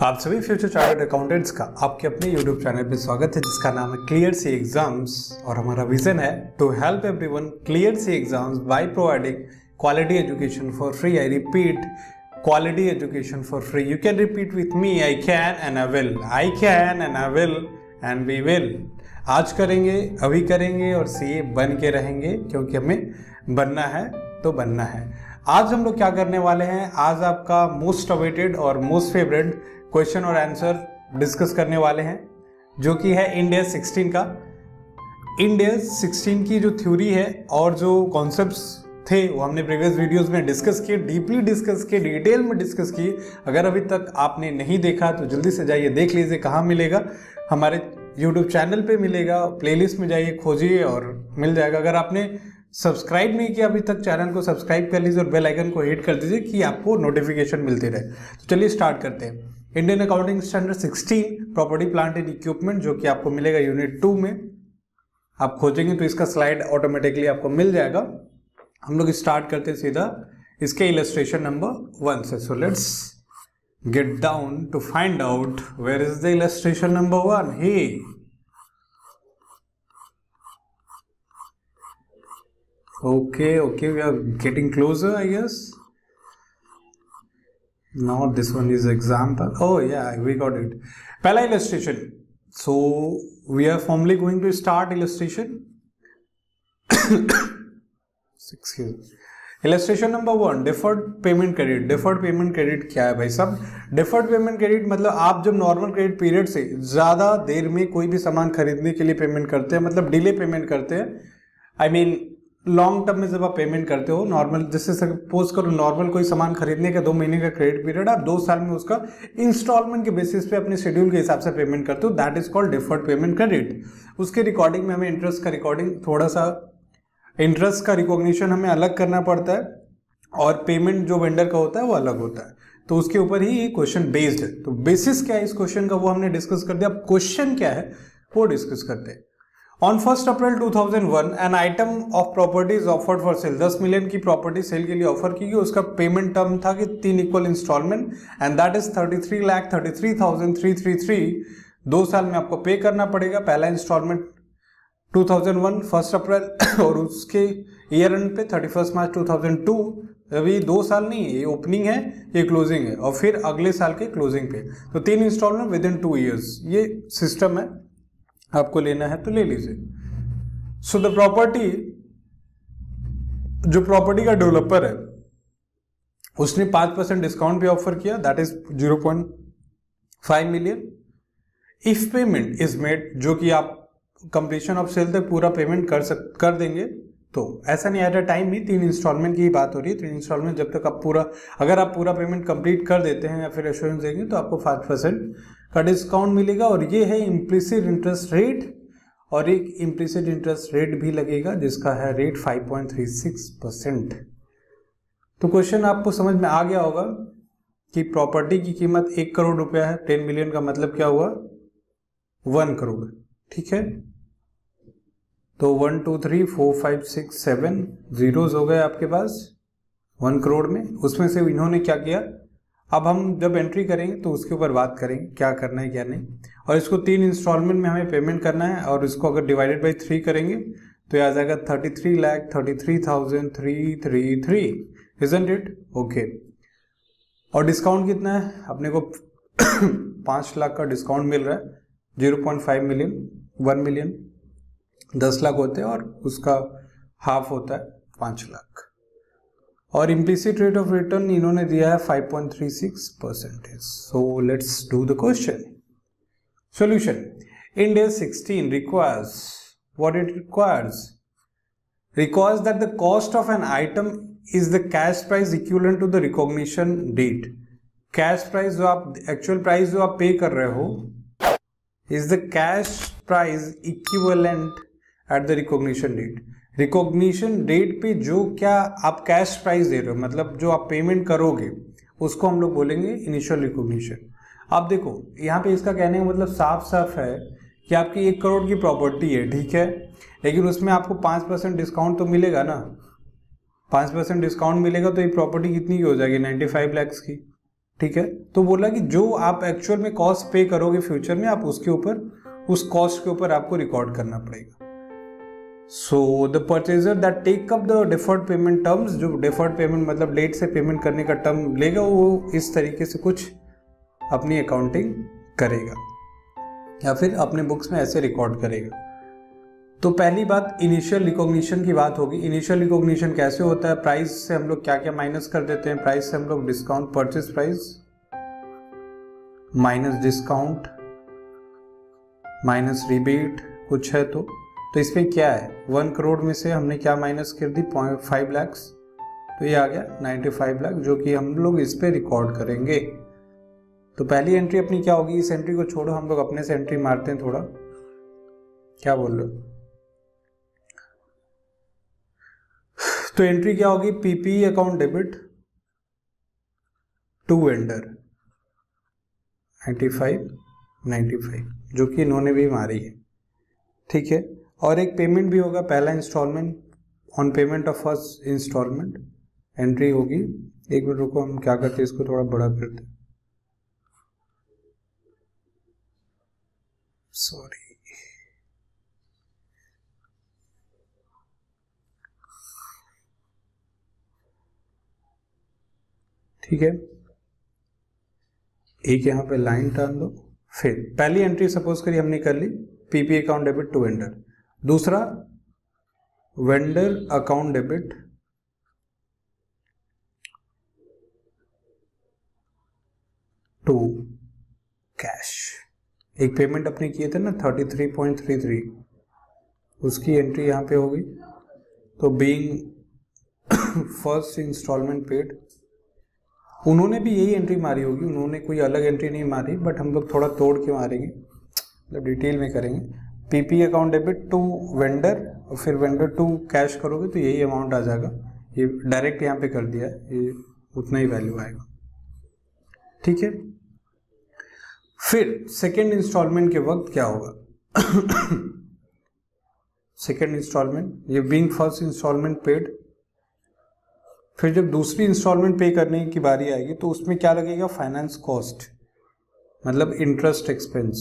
आप सभी future chartered accountants का आपके अपने यूट्यूब चैनल पे स्वागत है जिसका नाम है क्लियर सी एग्जाम्स। और हमारा विजन है to help everyone clear C exams by providing quality education for free. I repeat, quality education for free. You can repeat with me, I can and I will, I can and I will and we will. आज करेंगे, अभी करेंगे और CA बन के रहेंगे, क्योंकि हमें बनना है तो बनना है। आज हम लोग क्या करने वाले हैं, आज आपका मोस्ट अवेटेड और मोस्ट फेवरेट क्वेश्चन और आंसर डिस्कस करने वाले हैं, जो कि है इंडिया 16 का। इंडिया 16 की जो थ्योरी है और जो कॉन्सेप्ट्स थे वो हमने प्रीवियस वीडियोस में डिस्कस किए, डीपली डिस्कस किए, डिटेल में डिस्कस किए। अगर अभी तक आपने नहीं देखा तो जल्दी से जाइए देख लीजिए। कहाँ मिलेगा? हमारे यूट्यूब चैनल पे मिलेगा, प्लेलिस्ट में जाइए, खोजिए और मिल जाएगा। अगर आपने सब्सक्राइब नहीं किया अभी तक, चैनल को सब्सक्राइब कर लीजिए और बेल आइकन को हिट कर दीजिए कि आपको नोटिफिकेशन मिलती रहे। तो चलिए स्टार्ट करते हैं। Indian accounting standard 16 property plant and equipment, जो कि आपको मिलेगा यूनिट 2 में। आप खोजेंगे तो इसका स्लाइड ऑटोमेटिकली आपको मिल जाएगा। हम लोग स्टार्ट करते हैं सीधा इसके इलस्ट्रेशन नंबर 1 से। So let's get down to find out where is the illustration number 1। Hey okay, we are getting closer, I guess. Now this one is example. Oh yeah, we got it. Pehla illustration. So we are formally going to start illustration. Excuse me. Illustration number 1, deferred payment credit. deferred payment credit क्या है भाई साहब? deferred payment credit मतलब आप जब normal credit period से ज़्यादा देर में कोई भी सामान खरीदने के लिए पेमेंट करते हैं, मतलब डिले पेमेंट करते हैं। आई मीन लॉन्ग टर्म में जब आप पेमेंट करते हो, नॉर्मल जैसे सपोज करो नॉर्मल कोई सामान खरीदने का 2 महीने का क्रेडिट पीरियड, आप 2 साल में उसका इंस्टॉलमेंट के बेसिस पे अपने शेड्यूल के हिसाब से पेमेंट करते हो, that is called deferred payment credit. उसके रिकॉर्डिंग में हमें इंटरेस्ट का रिकॉर्डिंग, थोड़ा सा इंटरेस्ट का रिकॉग्निशन हमें अलग करना पड़ता है और पेमेंट जो वेंडर का होता है वो अलग होता है। तो उसके ऊपर ही ये क्वेश्चन बेस्ड है। तो बेसिस क्या है इस क्वेश्चन का वो हमने डिस्कस कर दिया। अब क्वेश्चन क्या है वो डिस्कस करते हैं। On 1st April 2001, an item of property is offered for sale. 10 million की प्रॉपर्टी सेल के लिए ऑफर की गई। उसका पेमेंट टर्म था कि 3 equal instalment and that is 33,33,333। 2 साल में आपको पे करना पड़ेगा। पहला इंस्टॉलमेंट 2001 1 अप्रैल और उसके ईयर एंड पे 31 मार्च 2002। अभी 2 साल नहीं है, ये ओपनिंग है, ये क्लोजिंग है, और फिर अगले साल के क्लोजिंग पे। तो 3 इंस्टॉलमेंट विद इन 2 ईयर्स, ये सिस्टम है। आपको लेना है तो ले लीजिए। सो द प्रॉपर्टी, जो प्रॉपर्टी का डेवलपर है उसने 5% डिस्काउंट पे ऑफर किया, that is 0.5 million. If payment is made, जो कि आप कंप्लीशन ऑफ सेल तक पूरा पेमेंट कर देंगे, तो ऐसा नहीं, एट अ टाइम ही 3 इंस्टॉलमेंट की बात हो रही है। 3 इंस्टॉलमेंट जब तक आप पूरा, अगर आप पूरा पेमेंट कंप्लीट कर देते हैं या फिर एश्योरेंस देंगे तो आपको 5% का डिस्काउंट मिलेगा। और ये है इम्प्लिसिट इंटरेस्ट रेट, और एक इम्प्लिसिट इंटरेस्ट रेट भी लगेगा जिसका है रेट 5.36%। तो क्वेश्चन आपको समझ में आ गया होगा कि प्रॉपर्टी की कीमत 1 करोड़ रुपया है। 10 मिलियन का मतलब क्या हुआ? 1 करोड़। ठीक है, तो 1 2 3 4 5 6 7 जीरोस हो गए आपके पास 1 करोड़ में। उसमें से इन्होंने क्या किया, अब हम जब एंट्री करेंगे तो उसके ऊपर बात करेंगे क्या करना है क्या नहीं। और इसको 3 इंस्टॉलमेंट में हमें पेमेंट करना है, और इसको अगर डिवाइडेड बाई 3 करेंगे तो ये आ जाएगा 33,33,333, इजंट इट? ओके। और डिस्काउंट कितना है अपने को? 5 लाख का डिस्काउंट मिल रहा है। 0.5 मिलियन, 1 मिलियन 10 लाख होते हैं और उसका हाफ होता है 5 लाख। और इम्प्लिसिट रेट ऑफ रिटर्न इन्होंने दिया है 5.36%। So let's do the question. Solution. India 16 requires what it requires that the cost of an item is the cash price equivalent to the recognition date. Cash price जो आप, actual price जो आप पे कर रहे हो is the cash price equivalent at the recognition date. Recognition date पे जो क्या आप कैश प्राइस दे रहे हो, मतलब जो आप पेमेंट करोगे, उसको हम लोग बोलेंगे इनिशियल रिकॉग्निशन। अब देखो यहाँ पे इसका कहने का मतलब साफ साफ है कि आपकी 1 करोड़ की प्रॉपर्टी है, ठीक है, लेकिन उसमें आपको 5% डिस्काउंट तो मिलेगा ना। 5% डिस्काउंट मिलेगा तो ये प्रॉपर्टी कितनी की हो जाएगी? 95 लाख की। ठीक है। तो बोला कि जो आप एक्चुअल में कॉस्ट पे करोगे फ्यूचर में, आप उसके ऊपर, उस कॉस्ट के ऊपर आपको रिकॉर्ड करना पड़ेगा। So the purchaser that take up the deferred payment terms, जो डिफर्ड पेमेंट मतलब लेट से पेमेंट करने का टर्म लेगा, वो इस तरीके से कुछ अपनी अकाउंटिंग करेगा या फिर अपने बुक्स में ऐसे रिकॉर्ड करेगा। तो पहली बात इनिशियल रिकॉग्निशन की बात होगी। इनिशियल रिकॉग्निशन कैसे होता है? प्राइस से हम लोग क्या क्या माइनस कर देते हैं? प्राइस से हम लोग discount, purchase price minus discount minus rebate कुछ है तो इसमें क्या है, 1 करोड़ में से हमने क्या माइनस कर दी, 0.5 लाख, तो ये आ गया 95 लाख, जो कि हम लोग इस पे रिकॉर्ड करेंगे। तो पहली एंट्री अपनी क्या होगी? इस एंट्री को छोड़ो, हम लोग अपने से एंट्री मारते हैं थोड़ा, क्या बोल रहे हो? तो एंट्री क्या होगी? PP account debit to vendor 95 जो कि इन्होंने भी मारी है, ठीक है। और एक पेमेंट भी होगा, पहला installment on payment of first installment entry होगी। एक मिनट रुको, हम क्या करते हैं, इसको थोड़ा बड़ा करते हैं, सॉरी। ठीक है, एक यहाँ पे लाइन टान दो। फिर पहली एंट्री सपोज करिए हमने कर ली, PP account debit to vendor. दूसरा vendor account debit to cash. एक पेमेंट अपने किए थे ना 33.33, उसकी एंट्री यहाँ पे होगी। तो बीइंग फर्स्ट इंस्टॉलमेंट पेड, उन्होंने भी यही एंट्री मारी होगी, उन्होंने कोई अलग एंट्री नहीं मारी, बट हम लोग थोड़ा तोड़ के मारेंगे, मतलब डिटेल में करेंगे। PP account debit to vendor, और फिर वेंडर टू कैश करोगे तो यही अमाउंट आ जाएगा। ये डायरेक्ट यहाँ पे कर दिया, ये उतना ही वैल्यू आएगा, ठीक है। फिर सेकेंड इंस्टॉलमेंट के वक्त क्या होगा? सेकेंड इंस्टॉलमेंट, ये बीइंग फर्स्ट इंस्टॉलमेंट पेड, फिर जब दूसरी इंस्टॉलमेंट पे करने की बारी आएगी तो उसमें क्या लगेगा? फाइनेंस कॉस्ट, मतलब इंटरेस्ट एक्सपेंस।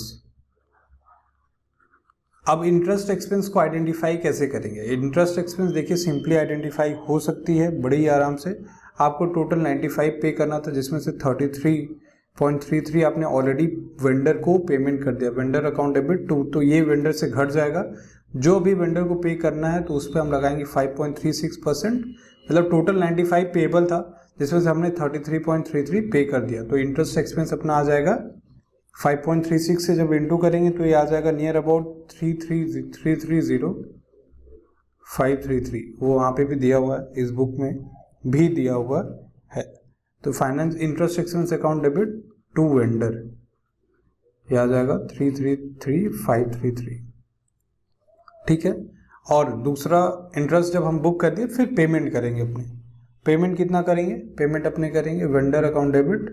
अब इंटरेस्ट एक्सपेंस को आइडेंटिफाई कैसे करेंगे? इंटरेस्ट एक्सपेंस देखिए सिंपली आइडेंटिफाई हो सकती है बड़ी ही आराम से। आपको टोटल 95 पे करना था, जिसमें से 33.33 आपने ऑलरेडी वेंडर को पेमेंट कर दिया, वेंडर अकाउंट डेबिट टू, तो ये वेंडर से घट जाएगा। जो भी वेंडर को पे करना है तो उस पर हम लगाएंगे 5.36%, मतलब टोटल 95 पेबल था, जिसमें से हमने 33.33 पे कर दिया। तो इंटरेस्ट एक्सपेंस अपना आ जाएगा 5.36 से जब इंटू करेंगे तो ये आ जाएगा नियर अबाउट 330,533, वो वहाँ पे भी दिया हुआ है, इस बुक में भी दिया हुआ है। तो finance interest expense account debit to vendor, ये आ जाएगा 333,533, ठीक है। और दूसरा इंटरेस्ट जब हम बुक कर दिए, फिर पेमेंट करेंगे अपने। पेमेंट कितना करेंगे? पेमेंट अपने करेंगे vendor account debit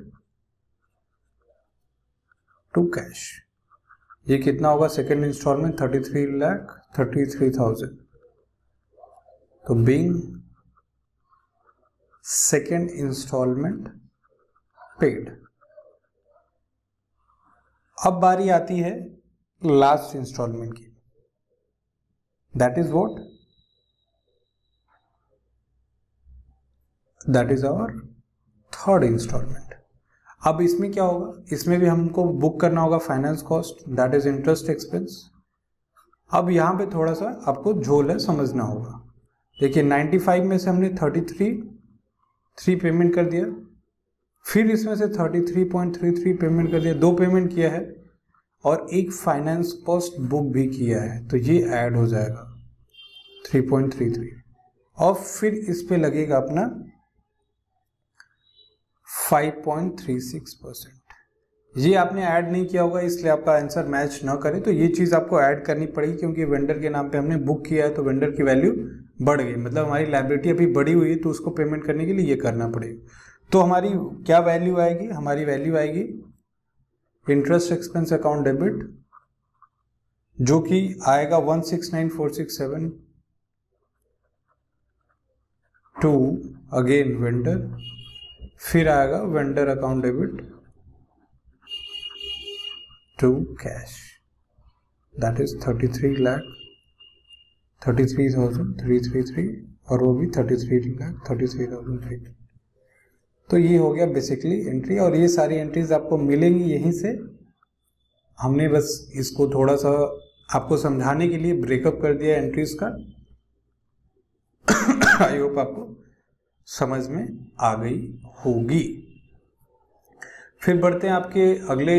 to cash. ये कितना होगा? Second installment 33,33,000। तो बीइंग सेकेंड इंस्टॉलमेंट पेड। अब बारी आती है लास्ट इंस्टॉलमेंट की, that is what? That is our third installment. अब इसमें क्या होगा? इसमें भी हमको बुक करना होगा finance cost, that is interest expense. अब यहाँ पे थोड़ा सा आपको झोल है, समझना होगा। देखिए 95 में से हमने 33 पेमेंट कर दिया, फिर इसमें से 33.33 पेमेंट कर दिया, 2 पेमेंट किया है, और एक फाइनेंस कॉस्ट बुक भी किया है, तो ये ऐड हो जाएगा 3.33, और फिर इस पे लगेगा अपना 5.36%। ये आपने ऐड नहीं किया होगा, इसलिए आपका आंसर मैच ना करे, तो ये चीज़ आपको ऐड करनी पड़ेगी, क्योंकि वेंडर के नाम पे हमने बुक किया है तो वेंडर की वैल्यू बढ़ गई, मतलब हमारी लायबिलिटी अभी बढ़ी हुई है, तो उसको पेमेंट करने के लिए ये करना पड़ेगा। तो हमारी क्या वैल्यू आएगी? हमारी वैल्यू आएगी इंटरेस्ट एक्सपेंस अकाउंट डेबिट, जो कि आएगा 169,467 टू अगेन वेंडर, फिर आएगा vendor account debit to cash, that is 33,33,333 और वो भी 33,33,003। तो ये हो गया बेसिकली एंट्री, और ये सारी एंट्रीज आपको मिलेंगी यहीं से। हमने बस इसको थोड़ा सा आपको समझाने के लिए ब्रेकअप कर दिया एंट्रीज का। आई होप आपको समझ में आ गई होगी। फिर बढ़ते हैं आपके अगले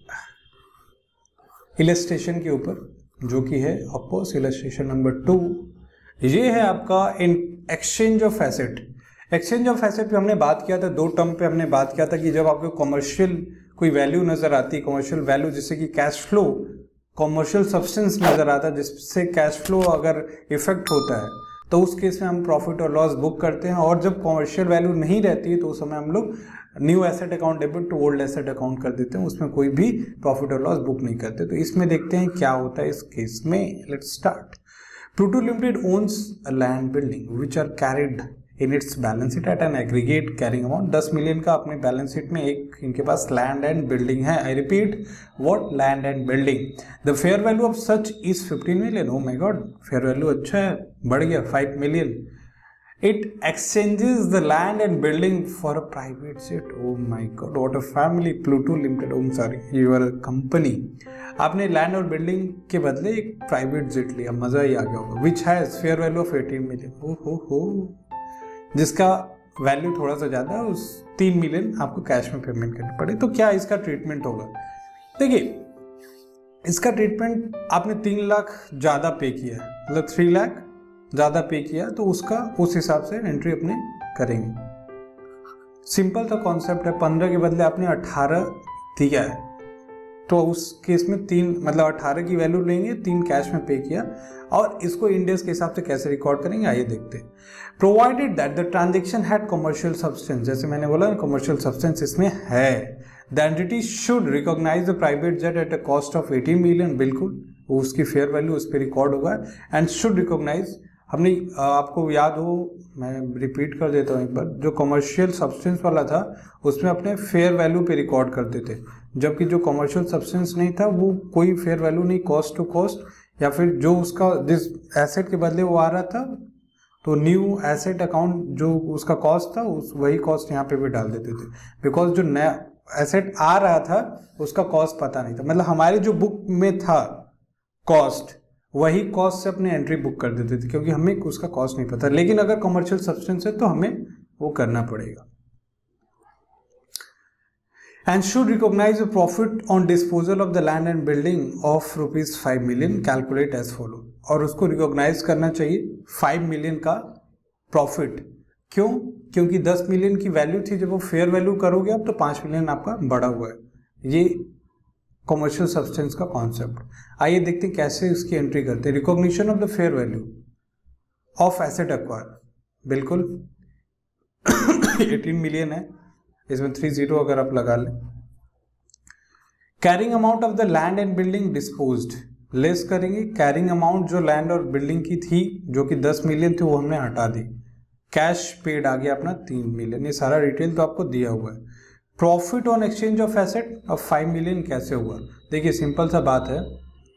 इलस्ट्रेशन के ऊपर, जो कि है ऑफकोर्स इलस्ट्रेशन नंबर 2। ये है आपका exchange of asset. Exchange of asset पे हमने बात किया था, दो टर्म पे हमने बात किया था कि जब आपको कमर्शियल कोई वैल्यू नजर आती है, कमर्शियल वैल्यू जिससे कि कैश फ्लो, कमर्शियल सब्सटेंस नजर आता है जिससे कैश फ्लो अगर इफेक्ट होता है, तो उस केस में हम प्रॉफिट और लॉस बुक करते हैं। और जब कमर्शियल वैल्यू नहीं रहती है तो उस समय हम लोग new asset account debit to old asset account कर देते हैं, उसमें कोई भी प्रॉफिट और लॉस बुक नहीं करते। तो इसमें देखते हैं क्या होता है इस केस में। Let's start. Pluto limited owns a land building which are carried in its balance sheet at an aggregate carrying amount. 10 million का अपने बैलेंस शीट में एक इनके पास लैंड एंड बिल्डिंग है। I repeat, what? Land and building. The fair value of such is 15 million. Oh my god, fair value अच्छा है, बढ़ गया 5 million. It exchanges the land and building for a private jet. Oh my god, what a family. Pluto limited, um sorry, you are a company. आपने land और building के बदले एक private jet लिया, मजा ही आ गया होगा। Which has fair value of 18 million. ओ हो, जिसका वैल्यू थोड़ा सा ज्यादा है, उस 3 मिलियन आपको कैश में पेमेंट करनी पड़े। तो क्या इसका ट्रीटमेंट होगा? देखिए, इसका ट्रीटमेंट आपने 3 लाख ज्यादा पे किया, मतलब 3 लाख ज्यादा पे किया, तो उसका उस हिसाब से एंट्री अपने करेंगे। सिंपल सा कॉन्सेप्ट है। 15 के बदले आपने 18 दिया है, तो उस केस में 3 मतलब 18 की वैल्यू लेंगे, 3 कैश में पे किया। और इसको इंडेक्स के हिसाब से कैसे रिकॉर्ड करेंगे, आइए देखते हैं। Provided that the transaction had commercial substance, जैसे मैंने बोला कमर्शियल सब्सटेंस इसमें है, the entity should recognize the private jet at a cost of 18 million. बिल्कुल, वो उसकी फेयर वैल्यू उस पर रिकॉर्ड होगा। एंड शुड रिकॉग्नाइज, हमने आपको याद हो, मैं रिपीट कर देता हूँ एक बार, जो कमर्शियल सब्सटेंस वाला था उसमें अपने फेयर वैल्यू पे रिकॉर्ड करते थे, जबकि जो कमर्शियल सब्सटेंस नहीं था वो कोई फेयर वैल्यू नहीं, कॉस्ट टू कॉस्ट, या फिर जो उसका जिस एसेट के बदले वो आ रहा था, तो न्यू एसेट अकाउंट जो उसका कॉस्ट था उस वही कॉस्ट यहाँ पे भी डाल देते थे। बिकॉज जो नया एसेट आ रहा था उसका कॉस्ट पता नहीं था, मतलब हमारे जो बुक में था कॉस्ट, वही कॉस्ट से अपने एंट्री बुक कर देते थे, क्योंकि हमें उसका कॉस्ट नहीं पता। लेकिन अगर कमर्शियल सब्सटेंस है तो हमें वो करना पड़ेगा। And should recognize the profit on disposal of the land and building of ₹5 million, calculate as follow. और उसको रिकॉग्नाइज करना चाहिए 5 मिलियन का प्रॉफिट। क्यों? क्योंकि 10 मिलियन की वैल्यू थी, जब वो फेयर वैल्यू करोगे अब तो 5 मिलियन आपका बढ़ा हुआ है। ये कमर्शियल सब्सटेंस का कॉन्सेप्ट। आइए देखते हैं कैसे इसकी एंट्री करते हैं। Recognition of the fair value of asset acquire, बिल्कुल 18 मिलियन है, इसमें 30 अगर आप लगा लें। Carrying amount of the land and building disposed, less करेंगे। कैरिंग अमाउंट जो लैंड और बिल्डिंग की थी जो कि 10 मिलियन थी वो हमने हटा दी। कैश पेड आ गया अपना 3 मिलियन। ये सारा डिटेल तो आपको दिया हुआ है। Profit on exchange of asset of 5 million कैसे हुआ? देखिए, सिंपल सा बात है,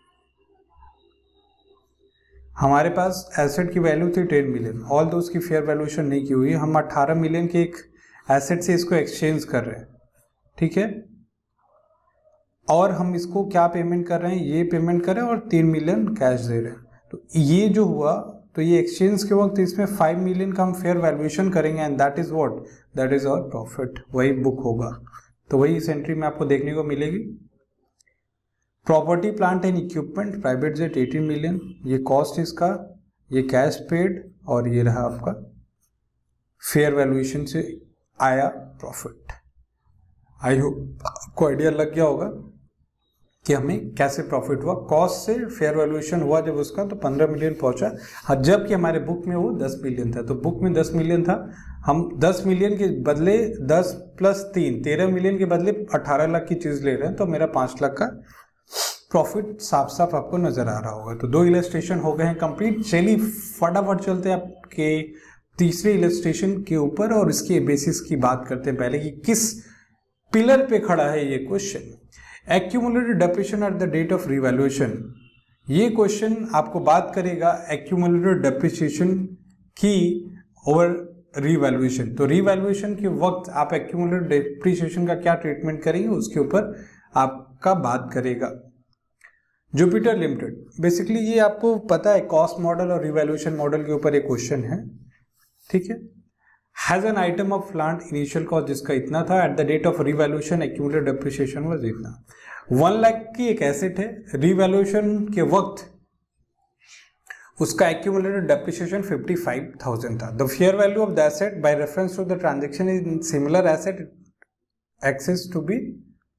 हमारे पास एसेट की वैल्यू थी 10 मिलियन, ऑल दो उसकी फेयर वैल्यूएशन नहीं की हुई, हम 18 मिलियन के एक एसेट से इसको एक्सचेंज कर रहे हैं, ठीक है। और हम इसको क्या पेमेंट कर रहे हैं, ये पेमेंट कर रहे हैं और 3 मिलियन कैश दे रहे हैं। तो ये जो हुआ, तो ये एक्सचेंज के वक्त इसमें 5 मिलियन का हम फेयर वैल्यूएशन करेंगे, and that is what, that is our profit, वही बुक होगा। तो वही इस एंट्री में आपको देखने को मिलेगी। Property plant and equipment private jet 18 million, ये कॉस्ट इसका, ये कैश पेड, और ये रहा आपका फेयर वैल्यूएशन से आया प्रॉफिट। आई होप आपको आइडिया लग गया होगा कि हमें कैसे प्रॉफिट हुआ। कॉस्ट से फेयर वैल्यूएशन हुआ जब उसका, तो 15 मिलियन पहुंचा। हाँ, जबकि हमारे बुक में वो 10 मिलियन था, तो बुक में 10 मिलियन था, हम 10 मिलियन के बदले 10 + 3 13 मिलियन के बदले 18 लाख की चीज ले रहे हैं, तो मेरा 5 लाख का प्रॉफिट साफ साफ आपको नजर आ रहा होगा। तो 2 इलस्ट्रेशन हो गए हैं कंप्लीट। चलिए फटाफट चलते हैं आपके तीसरे इलस्ट्रेशन के ऊपर और इसके बेसिस की बात करते हैं पहले कि किस पिलर पे खड़ा है ये question. Accumulated depreciation at the date of revaluation, ये क्वेश्चन आपको बात करेगा एक्यूमुलेटेड डेप्रिसिएशन की ओवर रिवैल्यूएशन। तो रिवैल्यूएशन के वक्त आप एक्यूमुलेटेड डेप्रिसिएशन का क्या ट्रीटमेंट करेंगे उसके ऊपर आपका बात करेगा। जुपिटर लिमिटेड, बेसिकली ये आपको पता है कॉस्ट मॉडल और रिवैल्यूएशन मॉडल के ऊपर एक क्वेश्चन है, ठीक है। Has an item of plant initial cost जिसका इतना था, at the date of revaluation accumulated depreciation was इतना। 1 लाख की एक एसेट है, रिवैल्यूएशन के वक्त उसका एक्यूमुलेटेड डेप्रिसिएशन 55,000 था। The fair value of the asset by reference to the transaction in similar asset excess to be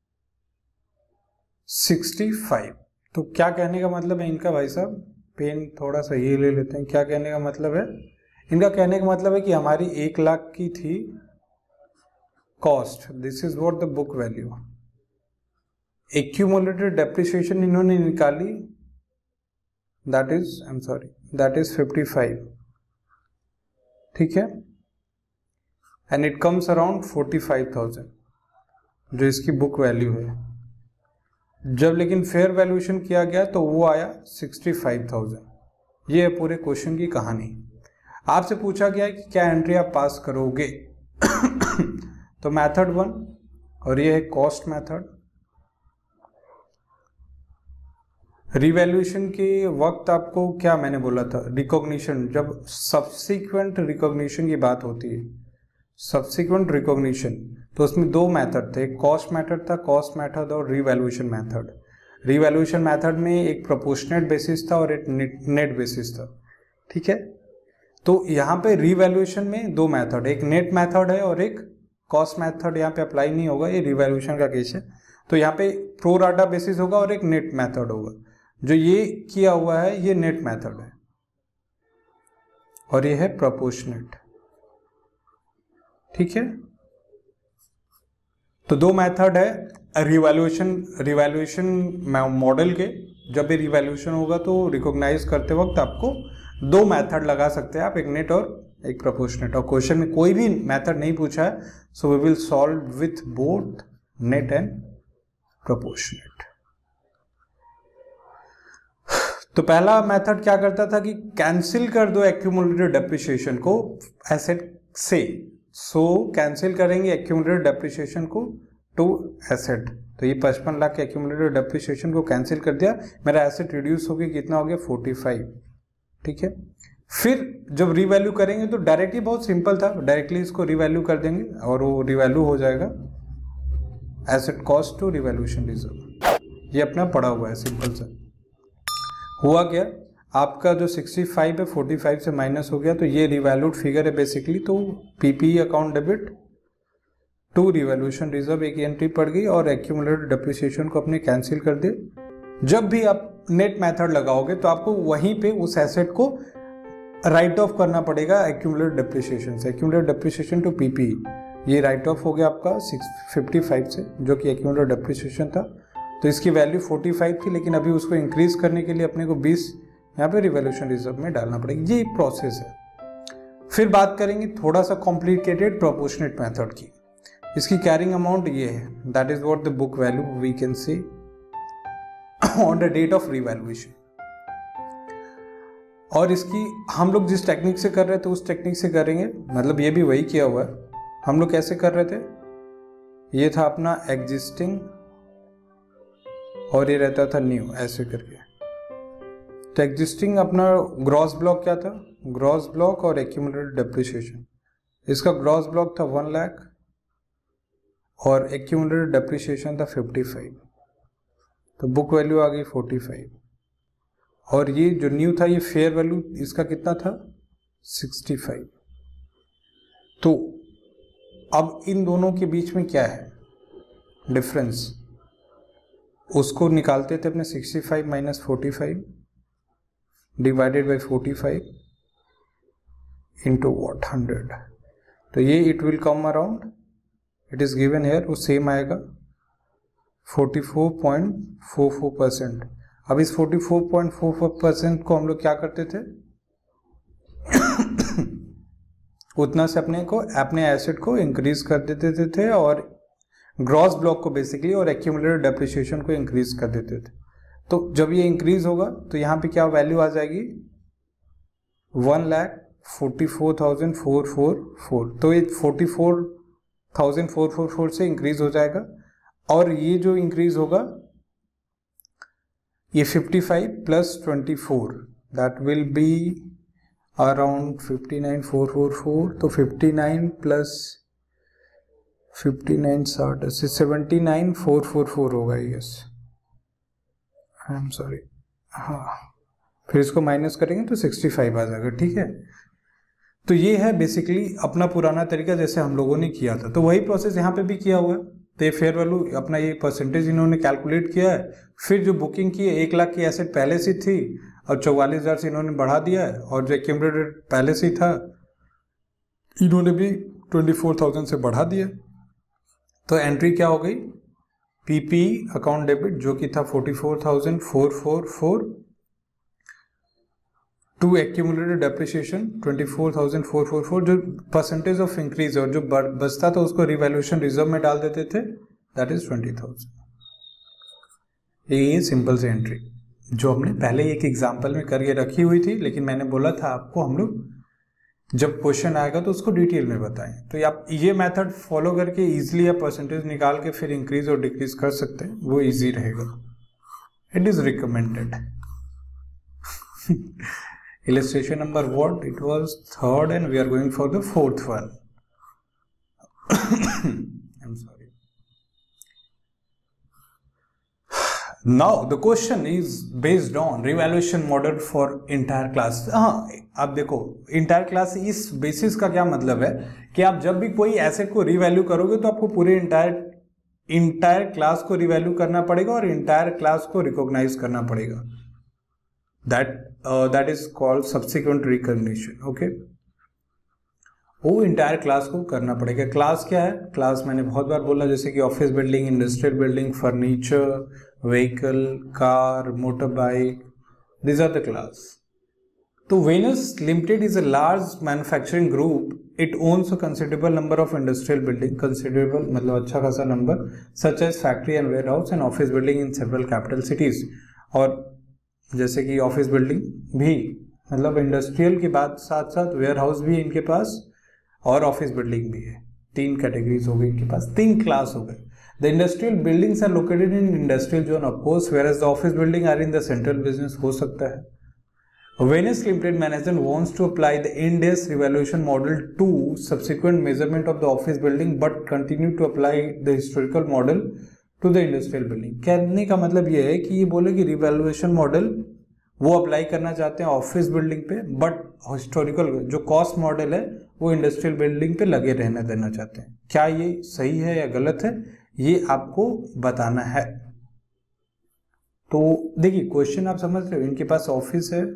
65। तो क्या कहने का मतलब है इनका, भाई साहब पेन थोड़ा सा ये ले लेते हैं। क्या कहने का मतलब है इनका, कहने का मतलब है कि हमारी 1 लाख की थी cost, this is what the book value, accumulated depreciation इन्होंने निकाली, दैट इज 55, ठीक है, एंड इट कम्स अराउंड 45,000 जो इसकी बुक वैल्यू है। जब लेकिन फेयर वैल्यूएशन किया गया तो वो आया 65,000। ये है पूरे क्वेश्चन की कहानी। आपसे पूछा गया है कि क्या एंट्री आप पास करोगे तो मेथड 1 और ये है कॉस्ट मेथड। रिवैल्यूएशन के वक्त आपको क्या मैंने बोला था, रिकॉग्निशन, जब सब्सिक्वेंट रिकॉग्निशन की बात होती है, सब्सिक्वेंट रिकॉग्निशन, तो उसमें 2 मेथड थे, कॉस्ट मेथड था, कॉस्ट मेथड और रिवैल्यूएशन मेथड। रिवैल्यूएशन मेथड में एक प्रोपोर्शनेट बेसिस था और एक नेट बेसिस था, ठीक है। तो यहाँ पे रिवैल्यूएशन में 2 मेथड, एक नेट मेथड है और एक कॉस्ट मेथड यहाँ पे अप्लाई नहीं होगा, ये रिवैल्यूएशन का केस है। तो यहाँ पे प्रो राटा बेसिस होगा और एक नेट मेथड होगा। जो ये किया हुआ है ये नेट मेथड है और ये है प्रोपोर्शनेट, ठीक है। तो 2 मेथड है रिवैल्यूएशन मॉडल के। जब भी रिवैल्यूएशन होगा तो रिकॉग्नाइज करते वक्त आपको 2 मेथड लगा सकते हैं आप, एक नेट और एक प्रोपोर्शनेट। और क्वेश्चन में कोई भी मेथड नहीं पूछा है, so we will solve with both net and proportionate. तो पहला मेथड क्या करता था कि कैंसिल कर दो एक्यूमुलेटेड डेप्रिसिएशन को एसेट से। सो कैंसिल करेंगे एक्यूमुलेटेड डेप्रिसिएशन को टू एसेट। तो ये 55 लाख के एक्यूमुलेटेड डेप्रिसिएशन को कैंसिल कर दिया, मेरा एसेट रिड्यूस हो गया, कितना हो गया 45, ठीक है। फिर जब रिवैल्यू करेंगे तो डायरेक्टली बहुत सिंपल था, डायरेक्टली इसको रिवैल्यू कर देंगे और वो रिवैल्यू हो जाएगा asset cost to revaluation reserve. ये अपना पड़ा हुआ है सिंपल सा। हुआ क्या, आपका जो 65 है 45 से माइनस हो गया, तो ये रिवैल्यूड फिगर है बेसिकली। तो PPE account debit to revaluation reserve एक एंट्री पड़ गई और एक्यूमुलेटेड डेप्रिसिएशन को अपने कैंसिल कर दे। जब भी आप नेट मेथड लगाओगे तो आपको वहीं पे उस एसेट को राइट ऑफ करना पड़ेगा एक्यूमुलेटेड डेप्रिसिएशन से। एक्यूमुलेटेड डेप्रिसिएशन टू पीपीई, ये राइट ऑफ हो गया आपका 55 से, जो कि एक्यूमुलेटेड डेप्रिसिएशन था। तो इसकी वैल्यू 45 थी, लेकिन अभी उसको इंक्रीज करने के लिए अपने को 20 यहाँ पे रिवैल्यूएशन रिजर्व में डालना पड़ेगा। ये प्रोसेस है। फिर बात करेंगे थोड़ा सा कॉम्प्लिकेटेड प्रोपोर्शनेट मेथड की। इसकी कैरिंग अमाउंट ये है, that is what the book value we can see on the date of revaluation. और इसकी हम लोग जिस टेक्निक से कर रहे थे उस टेक्निक से करेंगे, मतलब ये भी वही किया हुआ है। हम लोग कैसे कर रहे थे, ये था अपना एग्जिस्टिंग और ये रहता था न्यू, ऐसे करके। तो एग्जिस्टिंग अपना ग्रॉस ब्लॉक क्या था, ग्रॉस ब्लॉक और एक्यूमुलेटेड डेप्रिसिएशन। इसका ग्रॉस ब्लॉक था 1 लाख और एक्यूमुलेटेड डेप्रिसिएशन था 55, तो बुक वैल्यू आ गई 45। और ये जो न्यू था ये फेयर वैल्यू इसका कितना था 65। तो अब इन दोनों के बीच में क्या है डिफरेंस, उसको निकालते थे अपने 65 minus 45 divided by 45 into what 100। तो ये it will come around, it is given here, वो सेम आएगा 44.44%। अब इस 44.44% को हम लोग क्या करते थे उतना से अपने एसेट को इंक्रीज कर देते थे और ग्रॉस ब्लॉक को बेसिकली और एक्यूमुलेटेड डेप्रिसिएशन को इंक्रीज कर देते थे। तो जब ये इंक्रीज होगा तो यहाँ पे क्या वैल्यू आ जाएगी 1,44,444। तो ये 44,444 से इंक्रीज हो जाएगा और ये जो इंक्रीज होगा ये 55 plus 24 that will be around 59,444। तो 59 प्लस 59 60 से 79,444 होगा। यस आई एम सॉरी, हाँ फिर इसको माइनस करेंगे तो 65 आ जाएगा। ठीक है, तो ये है बेसिकली अपना पुराना तरीका जैसे हम लोगों ने किया था। तो वही प्रोसेस यहाँ पे भी किया हुआ है। तो ये फेयर वैल्यू अपना ये परसेंटेज इन्होंने कैलकुलेट किया है। फिर जो बुकिंग की है 1 लाख की एसेट पहले से थी और 44,000 से इन्होंने बढ़ा दिया है और जो एक्यूमुलेटेड पहले से ही था इन्होंने भी 24,000 से बढ़ा दिया। तो एंट्री क्या हो गई, पीपी अकाउंट डेबिट जो कि था 44,444 टू एक्यूमुलेटेड डेप्रिसिएशन 24,444, जो परसेंटेज ऑफ इंक्रीज और जो बचता था उसको रिवैल्यूएशन रिजर्व में डाल देते थे, दैट इज 20,000। ये सिंपल सी एंट्री जो हमने पहले एक एग्जांपल में करके रखी हुई थी, लेकिन मैंने बोला था आपको हम लोग जब क्वेश्चन आएगा तो उसको डिटेल में बताएं। तो आप ये मेथड फॉलो करके इजीली आप परसेंटेज निकाल के फिर इंक्रीज और डिक्रीज कर सकते हैं, वो इजी रहेगा। It is recommended. Illustration number what? It was 3rd and we are going for the 4th one. I'm sorry. Now the question is based on revaluation model for entire class. हाँ, आप देखो entire class इस basis का क्या मतलब है कि आप जब भी कोई एसेट को रिवैल्यू करोगे तो आपको पूरे इंटायर क्लास को रिवैल्यू करना पड़ेगा और इंटायर क्लास को रिकॉग्नाइज करना पड़ेगा। that is called subsequent recognition. Okay, वो इंटायर क्लास को करना पड़ेगा। क्लास क्या है? क्लास मैंने बहुत बार बोला, जैसे कि office building, industrial building, furniture, vehicle, car, motor bike, these are the class. तो Venus Limited is a large manufacturing group. It owns a considerable number of industrial building, considerable मतलब अच्छा खासा number, such as factory and warehouse and office building in several capital cities. और जैसे कि office building भी मतलब industrial के बाद साथ साथ वेयर हाउस भी इनके पास और ऑफिस बिल्डिंग भी है। 3 कैटेगरीज हो गई इनके पास, 3 क्लास हो गए। The industrial buildings are located in industrial zone of course, whereas the office building are in the central business हो सकता है। Venus Limited management wants to apply the IND revaluation model to subsequent measurement of the office building, but continue to apply the historical model to the industrial building. कहने का मतलब ये है कि ये बोले कि रिवैल्यूएशन मॉडल वो अप्लाई करना चाहते हैं ऑफिस बिल्डिंग पे, बट हिस्टोरिकल जो कॉस्ट मॉडल है वो इंडस्ट्रियल बिल्डिंग पे लगे रहने देना चाहते हैं। क्या ये सही है या गलत है ये आपको बताना है। तो देखिए क्वेश्चन आप समझ रहे हो, इनके पास ऑफिस है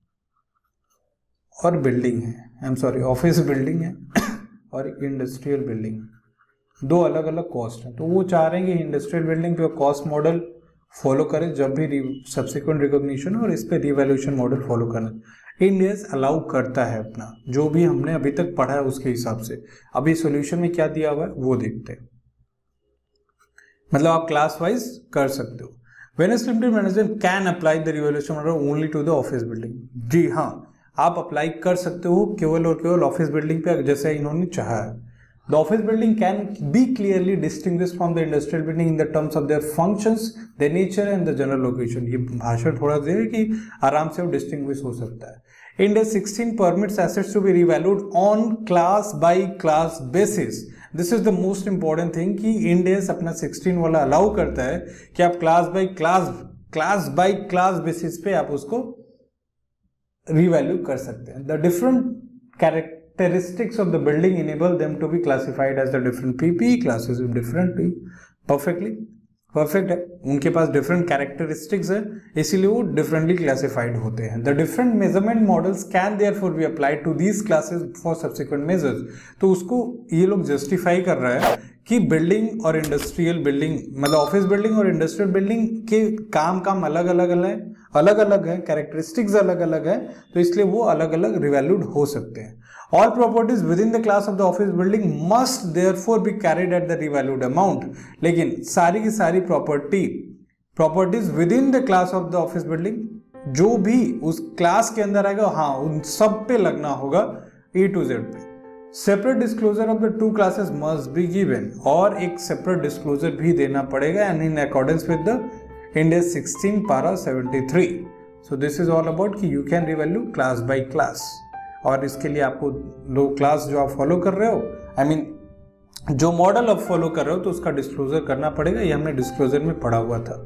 और बिल्डिंग है, I am sorry office building है और एक इंडस्ट्रियल बिल्डिंग, 2 अलग अलग कॉस्ट है। तो वो चाह रहे हैं कि इंडस्ट्रियल बिल्डिंग पे कॉस्ट मॉडल फॉलो करें जब भी सब्सिक्वेंट रिकॉग्निशन, और इस पे रिवैल्यूएशन मॉडल फॉलो करना इंडिया अलाउ करता है अपना, जो भी हमने अभी तक पढ़ा है उसके हिसाब से। अभी सॉल्यूशन में क्या दिया हुआ है वो देखते हैं, मतलब आप क्लास वाइज कर सकते हो। Venus limited management can apply the revaluation model only to the office building. जी हाँ, आप अप्लाई कर सकते हो केवल और केवल ऑफिस बिल्डिंग पे, जैसे इन्होंने चाहा है। The office building can be clearly distinguished from the industrial building in the terms of their functions, their nature and the general location. ये भाषण थोड़ा दे कि आराम से वो डिस्टिंग्विश हो सकता है। Ind AS 16 permits assets to be revalued on class by class basis. This is the most important thing कि Ind AS अपना 16 वाला अलाउ करता है कि आप क्लास बाई क्लास बेसिस पे आप उसको रिवैल्यू कर सकते हैं। The different characteristics of the building enable them to be classified as the different PPE classes differently. perfect है, उनके पास different characteristics है, इसीलिए वो differently classified होते हैं। The different measurement models can therefore be applied to these classes for subsequent measures. तो उसको ये लोग justify कर रहा है कि बिल्डिंग और इंडस्ट्रियल बिल्डिंग मतलब ऑफिस बिल्डिंग और इंडस्ट्रियल बिल्डिंग के काम अलग अलग है, कैरेक्टरिस्टिक्स अलग अलग है, तो इसलिए वो अलग अलग रिवैल्यूड हो सकते हैं। All properties within the class of the office building must therefore be carried at the revalued amount. लेकिन सारी की सारी properties within the class of the office building, जो भी उस क्लास के अंदर आएगा, हाँ, उन सब पे लगना होगा A to Z पे. Separate disclosure of the two classes must be given, और एक सेपरेट डिस्क्लोजर भी देना पड़ेगा, and in accordance with the India 16 para 73. So this is all about कि you can revalue class by class. और इसके लिए आपको दो क्लास जो आप फॉलो कर रहे हो, आई मीन जो मॉडल आप फॉलो कर रहे हो, तो उसका डिस्क्लोजर करना पड़ेगा. ये हमने डिस्क्लोजर में पढ़ा हुआ था.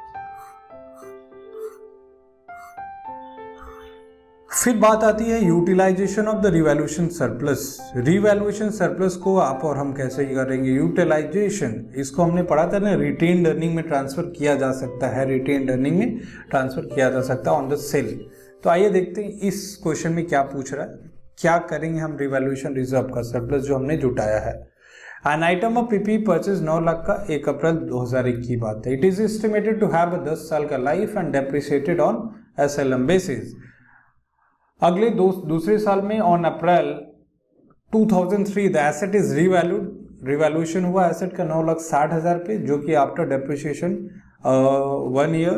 फिर बात आती है utilization of the revaluation surplus. Revaluation surplus को आप और हम कैसे करेंगे यूटिलाइजेशन, इसको हमने पढ़ा था ना, रिटेन्ड अर्निंग में ट्रांसफर किया जा सकता है, रिटेन्ड अर्निंग में ट्रांसफर किया जा सकता है ऑन द सेल. तो आइए देखते हैं इस क्वेश्चन में क्या पूछ रहा है. क्या करेंगे हम रिवैल्यूएशन रिजर्व का सरप्लस जो हमने जुटाया है. An item of PP purchase 9 lakh का 1 अप्रैल 2001 की बात है. It is estimated to have 10 साल का life and depreciated on SLM basis. अगले दूसरे साल में on April 2003 the asset is revalued. Revaluation हुआ एसेट का 9,60,000 पे, जो कि after depreciation 1 year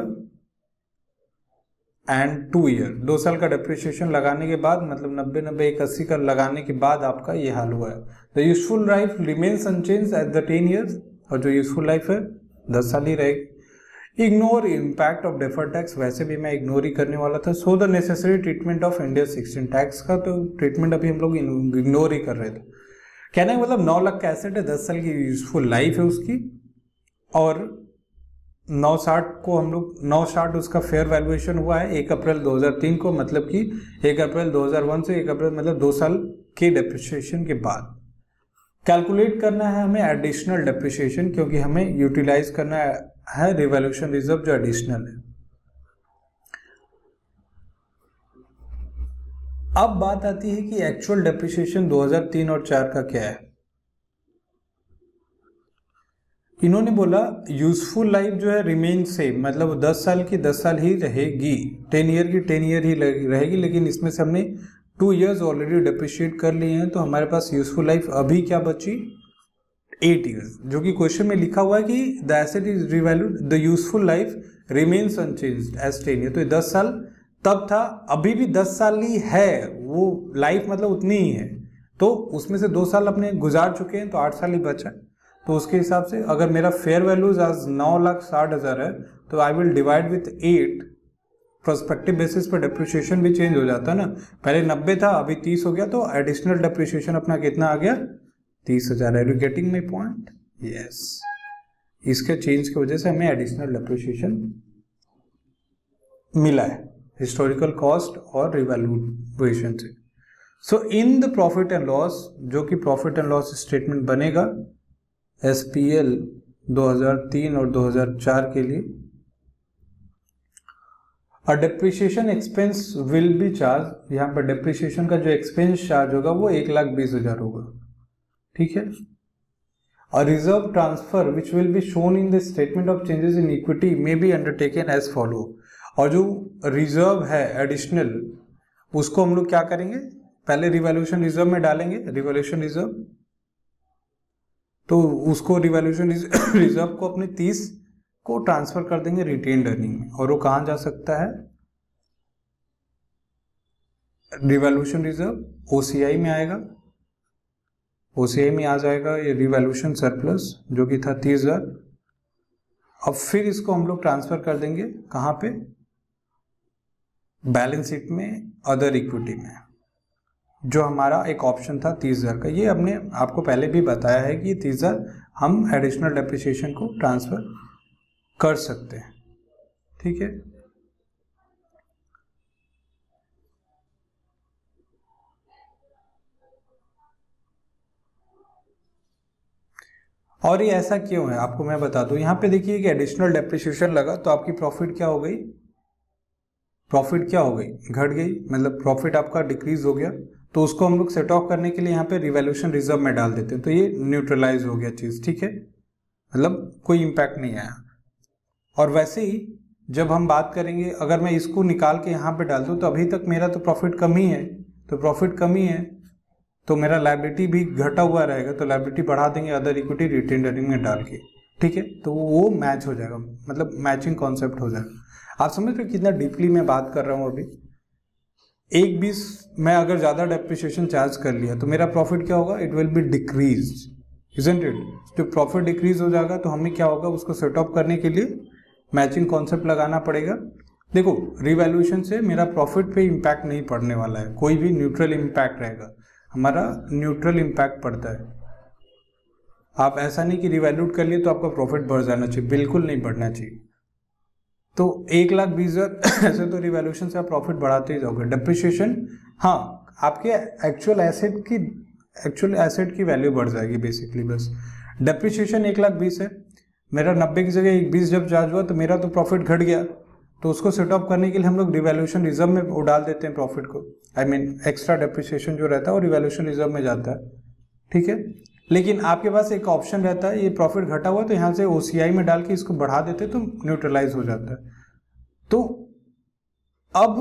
and 2 year, 2 साल का डेप्रिसिएशन लगाने के बाद, मतलब 90, 180 का लगाने के बाद आपका ये हाल हुआ है. The useful life remains unchanged at the 10 years, और जो यूजफुल लाइफ है 10 साल ही रहेगी. Ignore impact of deferred tax, वैसे भी मैं इग्नोर ही करने वाला था. So the necessary treatment of India 16 tax का तो ट्रीटमेंट अभी हम लोग इग्नोर ही कर रहे थे. कहने का मतलब 9 लाख का एसेट है, 10 साल की यूजफुल लाइफ है उसकी, और 960 को हम लोग 960 उसका फेयर वैल्यूएशन हुआ है 1 अप्रैल 2003 को, मतलब कि 1 अप्रैल 2001 से 1 अप्रैल मतलब 2 साल के डेप्रिसिएशन के बाद. कैलकुलेट करना है हमें एडिशनल डेप्रिसिएशन, क्योंकि हमें यूटिलाइज करना है रिवैल्यूएशन रिजर्व जो एडिशनल है. अब बात आती है कि एक्चुअल डेप्रिसिएशन 2003 और 4 का क्या है. इन्होंने बोला यूजफुल लाइफ जो है रिमेन सेम, मतलब 10 साल की 10 साल ही रहेगी, 10 ईयर की 10 ईयर ही रहेगी, लेकिन इसमें से हमने 2 ईयर्स ऑलरेडी डेप्रिशिएट कर लिए हैं, तो हमारे पास यूजफुल लाइफ अभी क्या बची 8 ईयर्स, जो कि क्वेश्चन में लिखा हुआ है कि the asset is revalued, the useful life remains unchanged as 10 year. तो 10 साल तब था, अभी भी 10 साल ही है, वो लाइफ मतलब उतनी ही है. तो उसमें से 2 साल अपने गुजार चुके हैं, तो 8 साल ही बचा. तो उसके हिसाब से अगर मेरा फेयर वैल्यूज आज 9,60,000 है, तो I will divide with 8. Prospective basis पर डेप्रिसिएशन भी चेंज हो जाता है ना, पहले 90 था अभी 30 हो गया, तो एडिशनल डेप्रिसिएशन अपना कितना आ गया 30,000. Are you getting my point? Yes. इसके चेंज की वजह से हमें एडिशनल डेप्रिसिएशन मिला है हिस्टोरिकल कॉस्ट और रिवैल्यूएशन से. So in the profit and loss, जो कि प्रॉफिट एंड लॉस स्टेटमेंट बनेगा SPL 2003 और 2004 के लिए, और depreciation expense will be charge. यहाँ पर डेप्रिसिएशन का जो एक्सपेंस चार्ज होगा वो 1,20,000 होगा. ठीक है. और reserve transfer which will be shown in the statement of changes in equity may be undertaken as follow. और जो रिजर्व है एडिशनल, उसको हम लोग क्या करेंगे, पहले रिवैल्यूएशन रिजर्व में डालेंगे, रिवैल्यूएशन रिजर्व, तो उसको रिवैल्यूएशन रिजर्व को अपने 30 को ट्रांसफर कर देंगे रिटेन्ड अर्निंग में. और वो कहां जा सकता है, रिवैल्यूएशन रिजर्व OCI में आएगा. OCI में आ जाएगा ये रिवैल्यूएशन सरप्लस जो कि था 30,000. अब फिर इसको हम लोग ट्रांसफर कर देंगे कहां पे, बैलेंस शीट में अदर इक्विटी में, जो हमारा एक ऑप्शन था 30,000 का. ये हमने आपको पहले भी बताया है कि 30,000 हम एडिशनल डेप्रिसिएशन को ट्रांसफर कर सकते हैं. ठीक है. और ये ऐसा क्यों है आपको मैं बता दूं. यहां पे देखिए कि एडिशनल डेप्रिसिएशन लगा तो आपकी प्रॉफिट क्या हो गई, प्रॉफिट क्या हो गई, घट गई, मतलब प्रॉफिट आपका डिक्रीज हो गया. तो उसको हम लोग सेट ऑफ करने के लिए यहाँ पे रिवैल्यूएशन रिजर्व में डाल देते हैं, तो ये न्यूट्रलाइज हो गया चीज. ठीक है, मतलब कोई इम्पैक्ट नहीं आया. और वैसे ही जब हम बात करेंगे, अगर मैं इसको निकाल के यहाँ पे डाल दूँ तो अभी तक मेरा तो प्रॉफिट कम ही है, तो प्रॉफिट कम ही है, तो मेरा लायबिलिटी भी घटा हुआ रहेगा, तो लायबिलिटी बढ़ा देंगे अदर इक्विटी रिटेन अर्निंग में डाल के, ठीक है, तो वो मैच हो जाएगा, मतलब मैचिंग कॉन्सेप्ट हो जाएगा। आप समझ रहे हो कितना डीपली मैं बात कर रहा हूँ अभी। 1/20 मैं अगर ज़्यादा डेप्रिसिएशन चार्ज कर लिया तो मेरा प्रॉफिट क्या होगा, it will be decrease, isn't it. जो प्रॉफिट डिक्रीज हो जाएगा तो हमें क्या होगा, उसको सेट ऑफ करने के लिए मैचिंग कॉन्सेप्ट लगाना पड़ेगा। देखो रिवैल्यूएशन से मेरा प्रॉफिट पे इम्पैक्ट नहीं पड़ने वाला है, कोई भी न्यूट्रल इम्पैक्ट रहेगा, हमारा न्यूट्रल इम्पैक्ट पड़ता है। आप ऐसा नहीं कि रिवैल्यूट कर लिए तो आपका प्रॉफिट बढ़ जाना चाहिए, बिल्कुल नहीं बढ़ना चाहिए। तो 1,20,000 ऐसे तो रिवैल्यूएशन से आप प्रॉफिट बढ़ाते ही जाओगे। डेप्रिसिएशन हाँ आपके एक्चुअल एसेट की वैल्यू बढ़ जाएगी बेसिकली, बस। डेप्रिसिएशन 1,20,000 है, मेरा 90 की जगह 1,20 जब चार्ज हुआ तो मेरा तो प्रॉफिट घट गया, तो उसको सेट ऑफ करने के लिए हम लोग रिवैल्यूएशन रिजर्व में वो डाल देते हैं प्रॉफिट को। आई मीन एक्स्ट्रा डेप्रिसिएशन जो रहता है वो रिवैल्यूएशन रिजर्व में जाता है, ठीक है। लेकिन आपके पास एक ऑप्शन रहता है, ये प्रॉफिट घटा हुआ तो यहाँ से OCI में डाल के इसको बढ़ा देते तो न्यूट्रलाइज हो जाता है। तो अब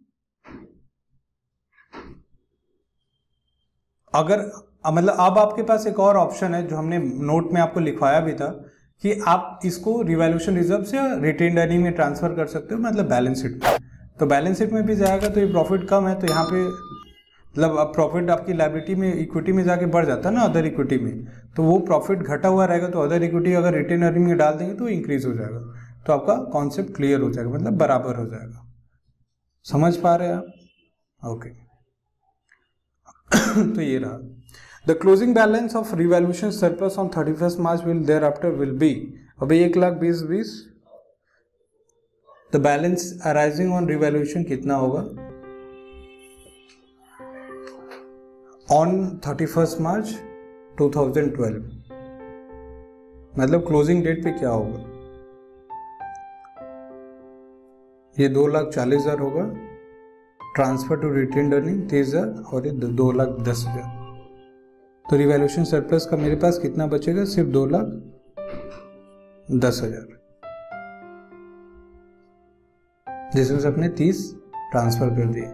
अगर मतलब अब आपके पास एक और ऑप्शन है जो हमने नोट में आपको लिखवाया भी था कि आप इसको रिवैल्यूएशन रिजर्व से रिटेन्ड अर्निंग में ट्रांसफर कर सकते हो, मतलब बैलेंस शीट में। तो बैलेंस शीट में भी जाएगा तो ये प्रॉफिट कम है तो यहाँ पे मतलब अब प्रॉफिट आपकी लायबिलिटी में इक्विटी में जाके बढ़ जाता है ना, अदर इक्विटी में, तो वो प्रॉफिट घटा हुआ रहेगा तो अदर इक्विटी अगर रिटेन अर्निंग में डाल देंगे तो इंक्रीज हो जाएगा, तो आपका कॉन्सेप्ट क्लियर हो जाएगा, मतलब बराबर हो जाएगा। समझ पा रहे हैं आप? ओके। तो ये रहा the closing balance of revaluation surplus on 31 March will thereafter will be, अभी 1,20,20 the balance arising on revaluation कितना होगा ऑन 31 मार्च 2012, मतलब क्लोजिंग डेट पे क्या होगा, ये 2,40,000 होगा, ट्रांसफर टू रिटेन्ड अर्निंग 30,000 और ये 2,10,000। तो रिवैल्यूएशन सरप्लस का मेरे पास कितना बचेगा, सिर्फ 2,10,000, जिसमें से अपने 30 ट्रांसफर कर दिए।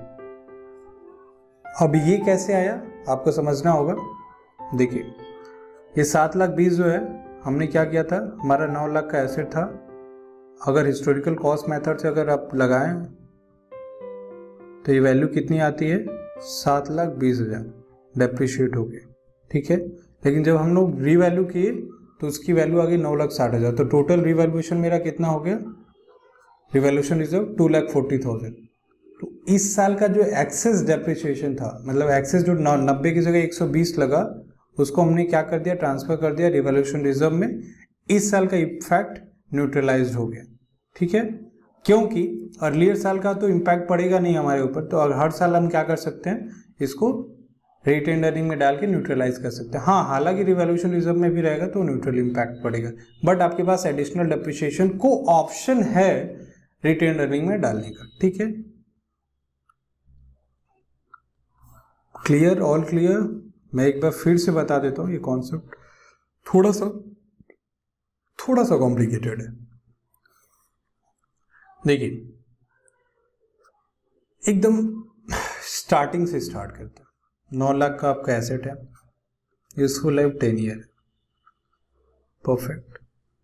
अब ये कैसे आया आपको समझना होगा। देखिए ये 7,20,000 जो है हमने क्या किया था, हमारा 9 लाख का एसेट था, अगर हिस्टोरिकल कॉस्ट मेथड से अगर आप लगाएं तो ये वैल्यू कितनी आती है, 7,20,000 डेप्रिशिएट हो गए, ठीक है। लेकिन जब हम लोग रीवैल्यू किए तो उसकी वैल्यू आ गई 9,60,000, तो टोटल रिवैल्यूएशन मेरा कितना हो गया, रिवैल्यूएशन रिजर्व 2,40,000। तो इस साल का जो एक्सेस डेप्रिसिएशन था, मतलब एक्सेस जो 90 की जगह 120 लगा, उसको हमने क्या कर दिया, ट्रांसफर कर दिया रिवैल्यूएशन रिजर्व में। इस साल का इफेक्ट न्यूट्रलाइज्ड हो गया, ठीक है, क्योंकि अर्लियर साल का तो इम्पैक्ट पड़ेगा नहीं हमारे ऊपर, तो हर साल हम क्या कर सकते हैं, इसको रिटेन्ड अर्निंग में डाल के न्यूट्रलाइज कर सकते हैं। हाँ हालांकि रिवैल्यूएशन रिजर्व में भी रहेगा तो न्यूट्रल इम्पैक्ट पड़ेगा, बट आपके पास एडिशनल डेप्रिसिएशन को ऑप्शन है रिटेन्ड अर्निंग में डालने का, ठीक है। Clear, all clear. मैं एक बार फिर से बता देता हूँ, ये कॉन्सेप्ट थोड़ा सा कॉम्प्लिकेटेड है। देखिए एकदम स्टार्टिंग से स्टार्ट करते हैं। 9 लाख का आपका एसेट है, यूजफुल लाइफ 10 ईयर, परफेक्ट।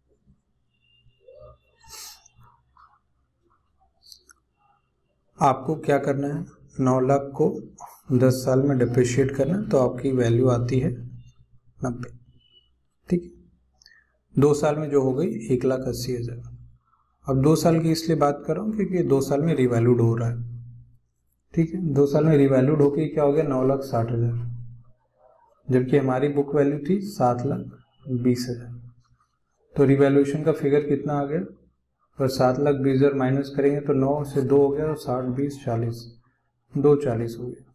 आपको क्या करना है, 9 लाख को 10 साल में डिप्रिशिएट करना, तो आपकी वैल्यू आती है 90, ठीक है। 2 साल में जो हो गई 1,80,000। अब 2 साल की इसलिए बात कर रहा हूँ क्योंकि 2 साल में रिवैल्यूड हो रहा है, ठीक है। 2 साल में रिवैल्यूड होकर क्या हो गया, 9,60,000, जबकि हमारी बुक वैल्यू थी 7,20,000। तो रिवैल्यूएशन का फिगर कितना आ गया, और 7,20,000 माइनस करेंगे तो 9 से 2 हो गया, और 60, 20, 40, 2,40 हो गया।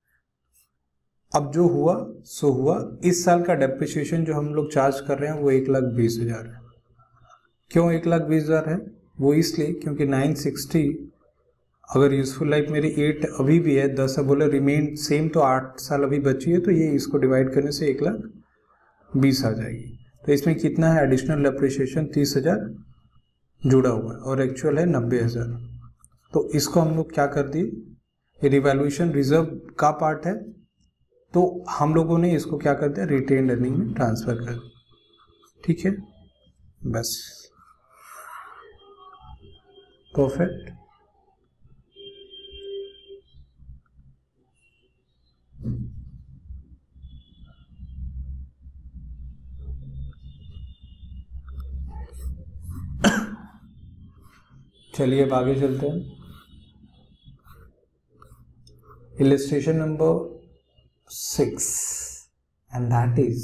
अब जो हुआ सो हुआ। इस साल का डेप्रिसिएशन जो हम लोग चार्ज कर रहे हैं वो 1,20,000 है। क्यों 1,20,000 है, वो इसलिए क्योंकि 960 अगर यूजफुल लाइफ मेरी 8 अभी भी है, 10 बोले रिमेन सेम, तो 8 साल अभी बची है, तो ये इसको डिवाइड करने से 1,20,000 आ जाएगी। तो इसमें कितना है, एडिशनल डेप्रिसिएशन 30,000 जुड़ा हुआ है, और एक्चुअल है 90,000। तो इसको हम लोग क्या कर दिए, ये रिवैल्यूएशन रिजर्व का पार्ट है, तो हम लोगों ने इसको क्या कर दिया, रिटेन्ड अर्निंग में ट्रांसफर कर दिया। ठीक है, बस परफेक्ट। चलिए अब आगे चलते हैं। Illustration number 6 and that is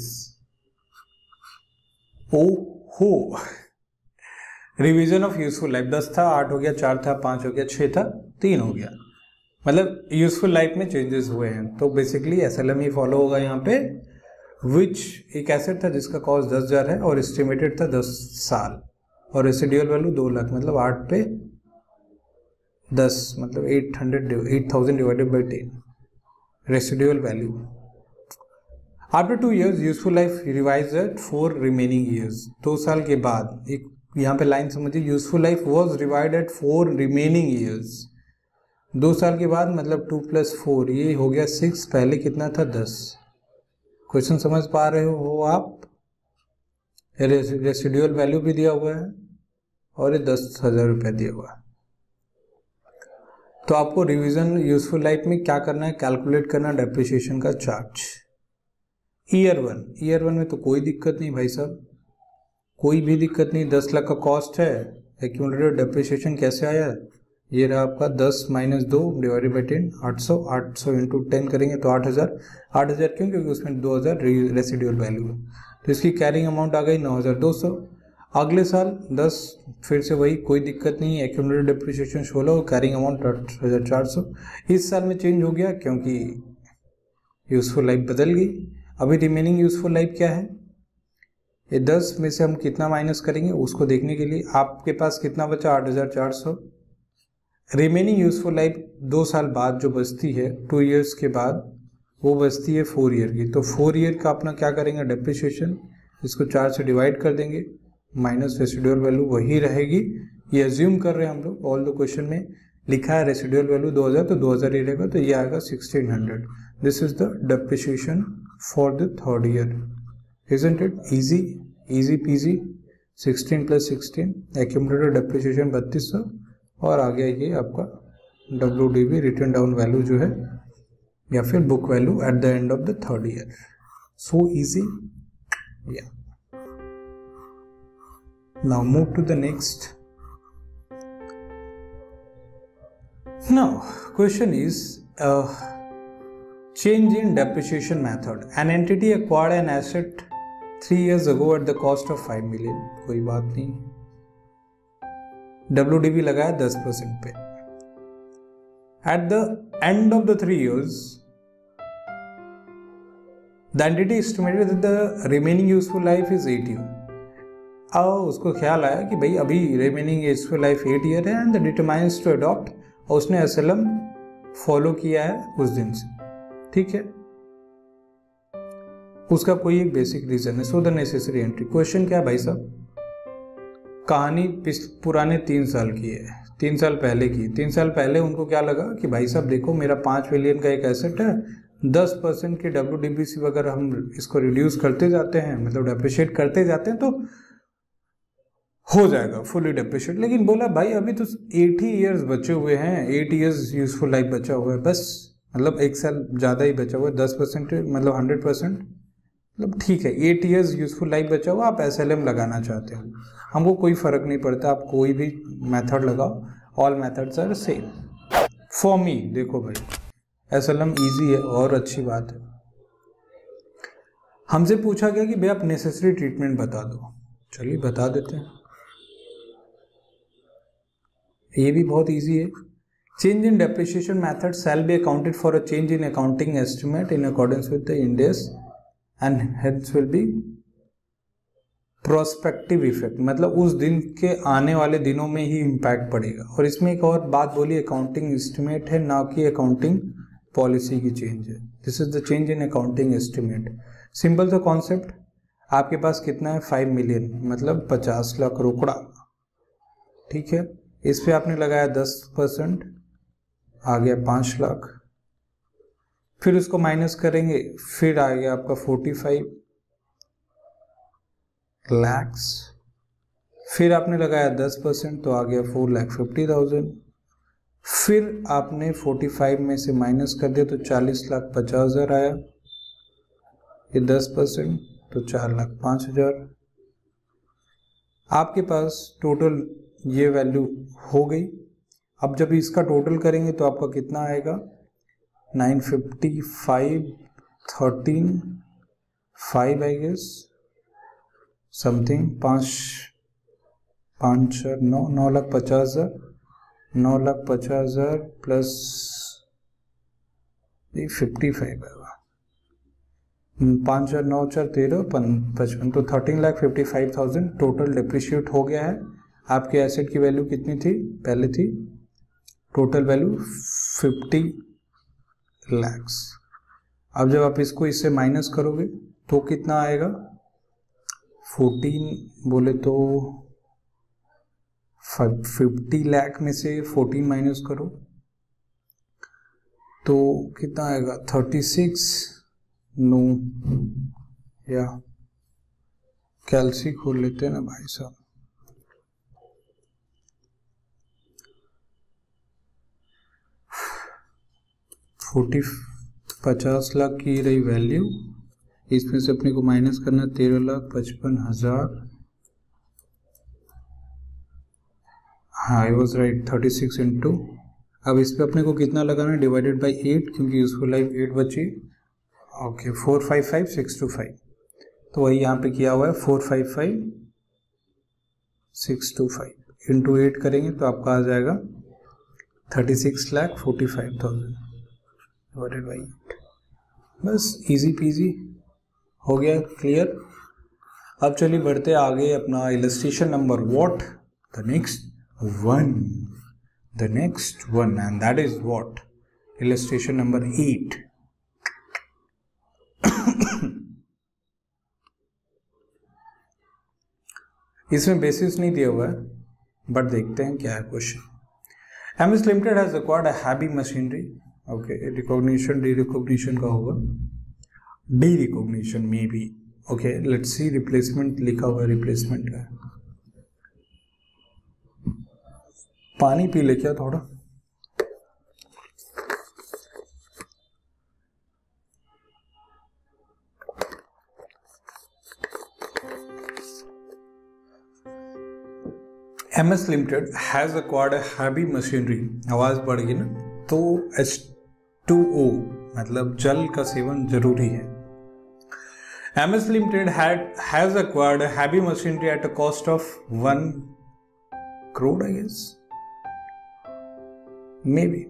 हो रिवीजन ऑफ यूजफुल लाइफ। 10 था, 8 हो गया, 4 था, 5 हो गया, 6 था, 3 हो गया। मतलब यूजफुल लाइफ में चेंजेस हुए हैं। तो बेसिकली SLM ही फॉलो होगा यहाँ पे, विच एक एसेट था जिसका कॉस्ट 10,000 है और एस्टिमेटेड था 10 साल और रेसिडुअल वैल्यू 2 लाख, मतलब 8 पे 10 मतलब 8,000 divided by 10 residual value. After 2 years useful life revise at 4 remaining years. 2 साल के बाद, एक यहाँ पे लाइन समझिए, useful life was revised at 4 remaining years. 2 साल के बाद मतलब 2 + 4 ये हो गया 6, पहले कितना था 10। क्वेश्चन समझ पा रहे हो आप? रेसिडुअल वैल्यू भी दिया हुआ है और ये 10,000 रुपये दिया हुआ है। तो आपको रिवीजन यूजफुल लाइफ में क्या करना है, कैलकुलेट करना डेप्रिसिएशन का चार्ज। ईयर वन में तो कोई दिक्कत नहीं भाई साहब, कोई भी दिक्कत नहीं। 10 लाख का कॉस्ट है, एक्यूमुलेटेड डेप्रिसिएशन कैसे आया, ये रहा आपका 10 - 2 डिवाइडेड बाई 10, 800 इंटू 10 करेंगे तो 8,000 क्यों, क्योंकि उसमें 2,000 रेसिडुअल वैल्यू है। तो इसकी कैरिंग अमाउंट आ गई 9,200। अगले साल 10, फिर से वही, कोई दिक्कत नहीं, एक्यूमुलेटेड डेप्रिसिएशन 16, कैरिंग अमाउंट 8,400। इस साल में चेंज हो गया क्योंकि यूजफुल लाइफ बदल गई। अभी रिमेनिंग यूजफुल लाइफ क्या है, ये 10 में से हम कितना माइनस करेंगे उसको देखने के लिए आपके पास कितना बचा, 8,400। रिमेनिंग यूजफुल लाइफ 2 साल बाद जो बचती है, 2 years के बाद, वो बचती है 4 year की। तो 4 year का अपना क्या करेंगे, डेप्रिसिएशन, इसको 4 से डिवाइड कर देंगे, माइनस रेसिडुअल वैल्यू वही रहेगी। ये अज्यूम कर रहे हैं हम लोग, ऑल द क्वेश्चन में लिखा है रेसिडुअल वैल्यू 2,000, तो 2,000 ही रहेगा, तो ये आएगा 1,600। This is the depreciation for the 3rd year। Isn't it easy peasy? 16 + 16 accumulated depreciation 3,200 और आ गया ये आपका WDV रिटर्न डाउन वैल्यू जो है, या फिर book value at the end of the 3rd year। So easy. Yeah now move to the next. Now question is change in depreciation method. An entity acquired an asset 3 years ago at the cost of 5 million। कोई बात नहीं, WDV लगाया 10% पे। At the end of the 3 years, the entity estimated that the remaining useful life is 8 years। अब उसको ख्याल आया कि भाई अभी remaining useful life 8 year है and determines to adopt, और उसने SLM फॉलो किया है उस दिन से। ठीक है, उसका कोई एक बेसिक रीजन है। So the necessary entry. Question क्या है भाई साहब, कहानी पुराने 3 साल की है, 3 साल पहले की। 3 साल पहले उनको क्या लगा कि भाई साहब देखो मेरा 5 मिलियन का एक एसेट है, 10% की WDBC अगर हम इसको रिड्यूस करते जाते हैं, मतलब डेप्रिशिएट करते जाते हैं, तो हो जाएगा फुली डेप्रिशिएट। लेकिन बोला भाई अभी तो 80 ईयर्स बचे हुए हैं, 8 years यूजफुल लाइफ बचा हुआ है, बस मतलब 1 साल ज़्यादा ही बचा हुआ है, 10% मतलब 100%, मतलब ठीक है 8 years यूजफुल लाइफ बचा हुआ, आप SLM लगाना चाहते हो, हमको कोई फ़र्क नहीं पड़ता, आप कोई भी मेथड लगाओ, all methods are same for me. देखो भाई SLM ईजी है और अच्छी बात है। हमसे पूछा गया कि भाई आप नेसेसरी ट्रीटमेंट बता दो, चलिए बता देते हैं, ये भी बहुत ईजी है। Change in depreciation method shall be accounted for a change in accounting estimate in accordance with the IND and hence will be prospective effect, मतलब उस दिन के आने वाले दिनों में ही इम्पैक्ट पड़ेगा। और इसमें एक और बात बोली, अकाउंटिंग एस्टिमेट है ना कि अकाउंटिंग पॉलिसी की चेंज है। This is the change in accounting estimate. Simple सा कॉन्सेप्ट, आपके पास कितना है 5 मिलियन मतलब 50 लाख रुपड़ा, ठीक है, इस पे आपने लगाया 10%, आ गया 5 लाख। फिर उसको माइनस करेंगे, फिर आ गया आपका 45 lakhs, फिर आपने लगाया 10% तो आ गया 4,50,000, फिर आपने 45 में से माइनस कर दिया तो 40,50,000 आया, ये 10% तो 4,05,000। आपके पास टोटल ये वैल्यू हो गई। अब जब इसका टोटल करेंगे तो आपका कितना आएगा, 955 13 5 आई गेस समथिंग, 9,50,000 9,50,000 प्लस 55 आएगा, 5 9 4 13 55 तो 13,55,000 टोटल डिप्रिशिएट हो गया है। आपके एसेट की वैल्यू कितनी थी, पहले थी टोटल वैल्यू 50 lakhs। अब जब आप इसको इससे माइनस करोगे तो कितना आएगा, 14 बोले तो 50 लाख में से 14 माइनस करो तो कितना आएगा, 36 नो, या कैलसी खोल लेते हैं ना भाई साहब, 50 लाख की रही वैल्यू, इसमें से अपने को माइनस करना 13,55,000, हाँ आई वॉज राइट, 36 इंटू, अब इस पे अपने को कितना लगाना, डिवाइडेड बाई 8 क्योंकि यूजफुल लाइफ 8 बची, ओके 455,625, तो वही यहाँ पे किया हुआ है 455,625 इंटू 8 करेंगे तो आपका आ जाएगा 36,45,000 डिवाइडेड बाई 8। बस इजी पीजी हो गया, क्लियर। अब चलिए बढ़ते आगे अपना illustration number what, the next one and that is what, illustration number 8। इसमें बेसिस नहीं दिया हुआ है बट देखते हैं क्या है question. MS limited has acquired a heavy machinery, okay recognition derecognition का होगा, डी रिकॉग्निशन में भी, ओके लेट्स सी, रिप्लेसमेंट लिखा हुआ है, रिप्लेसमेंट का पानी पी ले क्या थोड़ा, MS limited has acquired heavy machinery, आवाज बढ़ गई ना, तो H2O मतलब जल का सेवन जरूरी है। MS limited has acquired heavy machinery at a cost of 1 crore I guess, may be,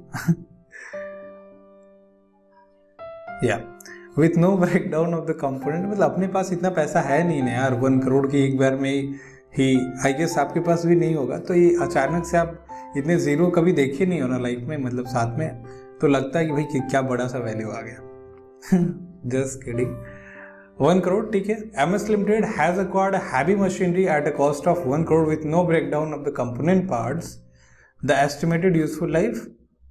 yeah with no breakdown of the component, मतलब अपने पास इतना पैसा है नहीं ना यार 1 crore की एक बार में ही आई गेस आपके पास भी नहीं होगा, तो ये अचानक से आप इतने जीरो कभी देखे नहीं हो ना लाइफ में, मतलब साथ में, तो लगता है कि भाई क्या बड़ा सा वैल्यू आ गया। जस्ट किडिंग, 1 crore ठीक है। MS limited has acquired heavy machinery at a cost of 1 crore with no breakdown of the component parts, the estimated useful life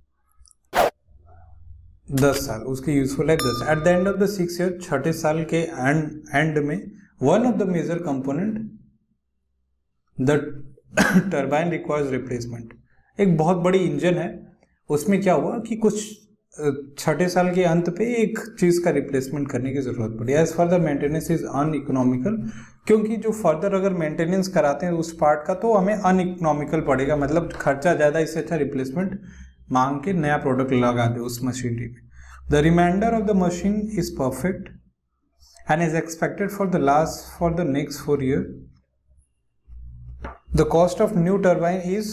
10 साल, उसकी useful life 10। At the end of the 6 year, छठे साल के end में one of the major component the turbine requires replacement, एक बहुत बड़ी engine है, उसमें क्या हुआ कि कुछ छठे साल के अंत पे एक चीज का रिप्लेसमेंट करने की जरूरत पड़ी। As further maintenance is uneconomical, क्योंकि जो फर्दर अगर मेंटेनेंस कराते हैं उस पार्ट का तो हमें अनइकोनॉमिकल पड़ेगा, मतलब खर्चा ज्यादा, इससे अच्छा रिप्लेसमेंट मांग के नया प्रोडक्ट लगा दे उस मशीनरी में। The remainder of the machine is perfect and is expected for the next 4 years. The cost of new turbine is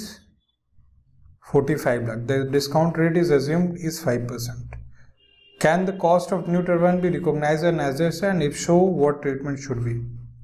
45 lakh. The discount rate is assumed is 5%. Can the cost of new turbine be recognized as an asset, and if so, what treatment should be?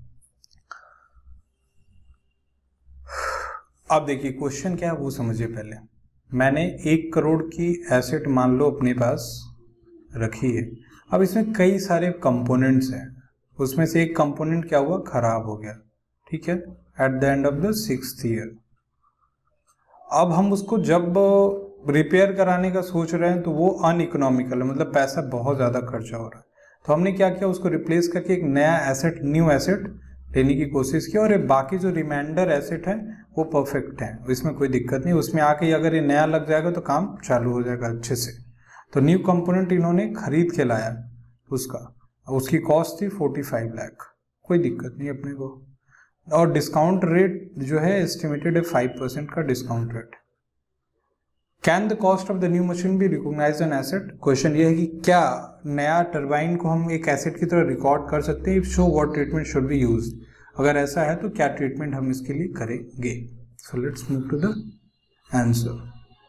अब देखिए question क्या है वो समझिए पहले। मैंने 1 crore की asset मान लो अपने पास रखी है, अब इसमें कई सारे कंपोनेंट्स हैं, उसमें से एक कंपोनेंट क्या हुआ, खराब हो गया, ठीक है, at the end of the 6th year। अब हम उसको जब रिपेयर कराने का सोच रहे हैं तो वो अनइकोनॉमिकल है, मतलब पैसा बहुत ज़्यादा खर्चा हो रहा है। तो हमने क्या किया, उसको रिप्लेस करके एक नया एसेट, न्यू एसेट लेने की कोशिश की, और ये बाकी जो रिमाइंडर एसेट है वो परफेक्ट है, इसमें कोई दिक्कत नहीं। उसमें आके अगर ये नया लग जाएगा तो काम चालू हो जाएगा अच्छे से। तो न्यू कंपोनेंट इन्होंने खरीद के लाया उसकी कॉस्ट थी 45 लाख, कोई दिक्कत नहीं अपने को। और डिस्काउंट रेट जो है एस्टिमेटेड है 5% का discount rate. Can the cost of the new machine be recognized an asset? Question ये है कि क्या नया टरबाइन को हम एक एसेट की तरह रिकॉर्ड कर सकते हैं? Show what treatment should be used, अगर ऐसा है तो क्या ट्रीटमेंट हम इसके लिए करेंगे? So let's move to the answer.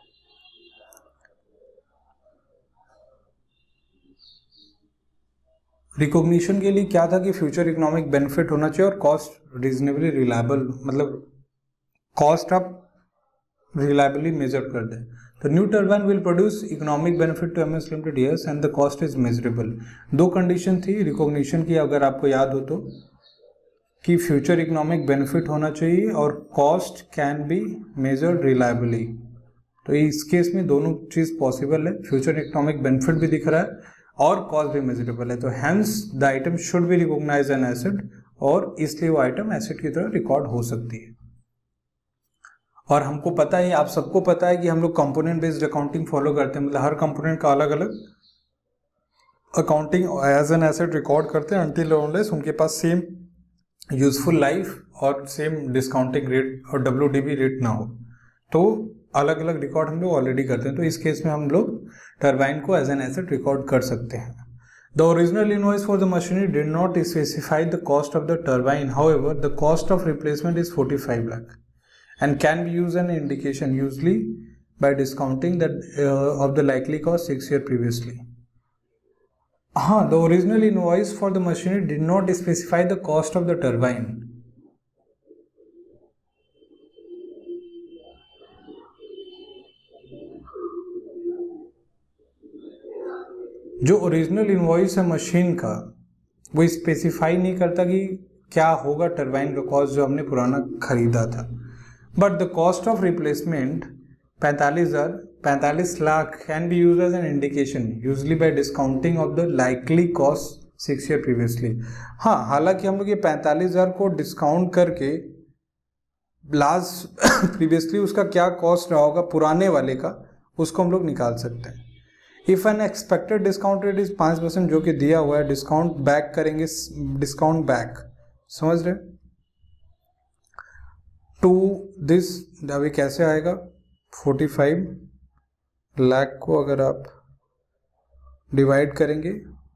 Recognition के लिए क्या था कि फ्यूचर इकोनॉमिक बेनिफिट होना चाहिए और कॉस्ट रीजनेबली रिलायबल, मतलब कॉस्ट आप रिलायबली मेजर कर दें। तो new turbine will produce economic benefit to MS limited, yes, and the cost is measurable. दो कंडीशन थी रिकॉग्निशन की, अगर आपको याद हो तो, कि फ्यूचर इकोनॉमिक बेनिफिट होना चाहिए और cost can be measured reliably. तो इस केस में दोनों चीज पॉसिबल है, फ्यूचर इकोनॉमिक बेनिफिट भी दिख रहा है और कॉस्ट भी मेजरेबल है। तो hence the item should be recognize an asset, और इसलिए वो आइटम एसेट की तरह रिकॉर्ड हो सकती है। और हमको पता है, आप सबको पता है कि हम लोग कंपोनेंट बेस्ड अकाउंटिंग फॉलो करते हैं, मतलब हर कंपोनेंट का अलग अलग accounting as an asset record करते हैं अनटिल अनलेस उनके पास सेम यूजफुल लाइफ और सेम डिस्काउंटिंग रेट और WDV रेट ना हो। तो अलग अलग रिकॉर्ड हम लोग ऑलरेडी करते हैं। तो इस केस में हम लोग टरबाइन को एज एन एसेट रिकॉर्ड कर सकते हैं। The original invoice for the machinery did not specify the cost of the turbine, however the cost of replacement is 45 lakh and can be used as an indication, usually by discounting that of the likely cost 6 years previously. हाँ, the original invoice for the machinery did not specify the cost of the turbine. जो original invoice है machine का, वो specify नहीं करता कि क्या होगा टरबाइन का कॉस्ट जो हमने पुराना खरीदा था। But the cost of replacement 45 lakh can be use as an indication, usually by discounting of the likely cost 6 years previously. हाँ, हालांकि हम लोग ये 45,000 को डिस्काउंट करके लास्ट प्रीवियसली उसका क्या कॉस्ट रहा होगा पुराने वाले का, उसको हम लोग निकाल सकते हैं। If an expected discount rate is 5% जो कि दिया हुआ है, डिस्काउंट बैक करेंगे, डिस्काउंट बैक, समझ रहे? टू दिस अभी कैसे आएगा, 45 लाख को अगर आप डिवाइड करेंगे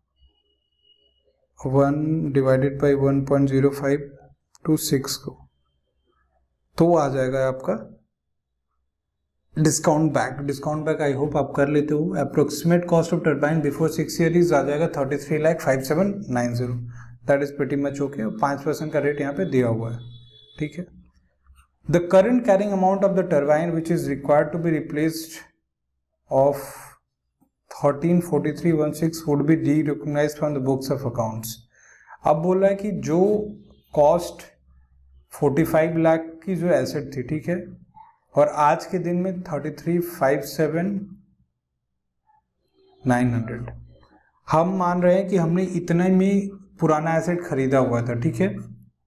1 डिवाइडेड बाई 1.05 to 6 को, तो आ जाएगा आपका डिस्काउंट बैक। आई होप आप कर लेते हो। Approximate cost of turbine before 6 years आ जाएगा 33,5790, that is pretty much okay. 5% का रेट यहाँ पे दिया हुआ है, ठीक है। The current carrying amount of the turbine which is required to be replaced of 134316 would be de-recognized from the books of accounts. अब बोल रहा है कि जो कॉस्ट 45 लाख की जो एसेट थी, ठीक है, और आज के दिन में 33,57,900, हम मान रहे हैं कि हमने इतने में पुराना एसेट खरीदा हुआ था, ठीक है,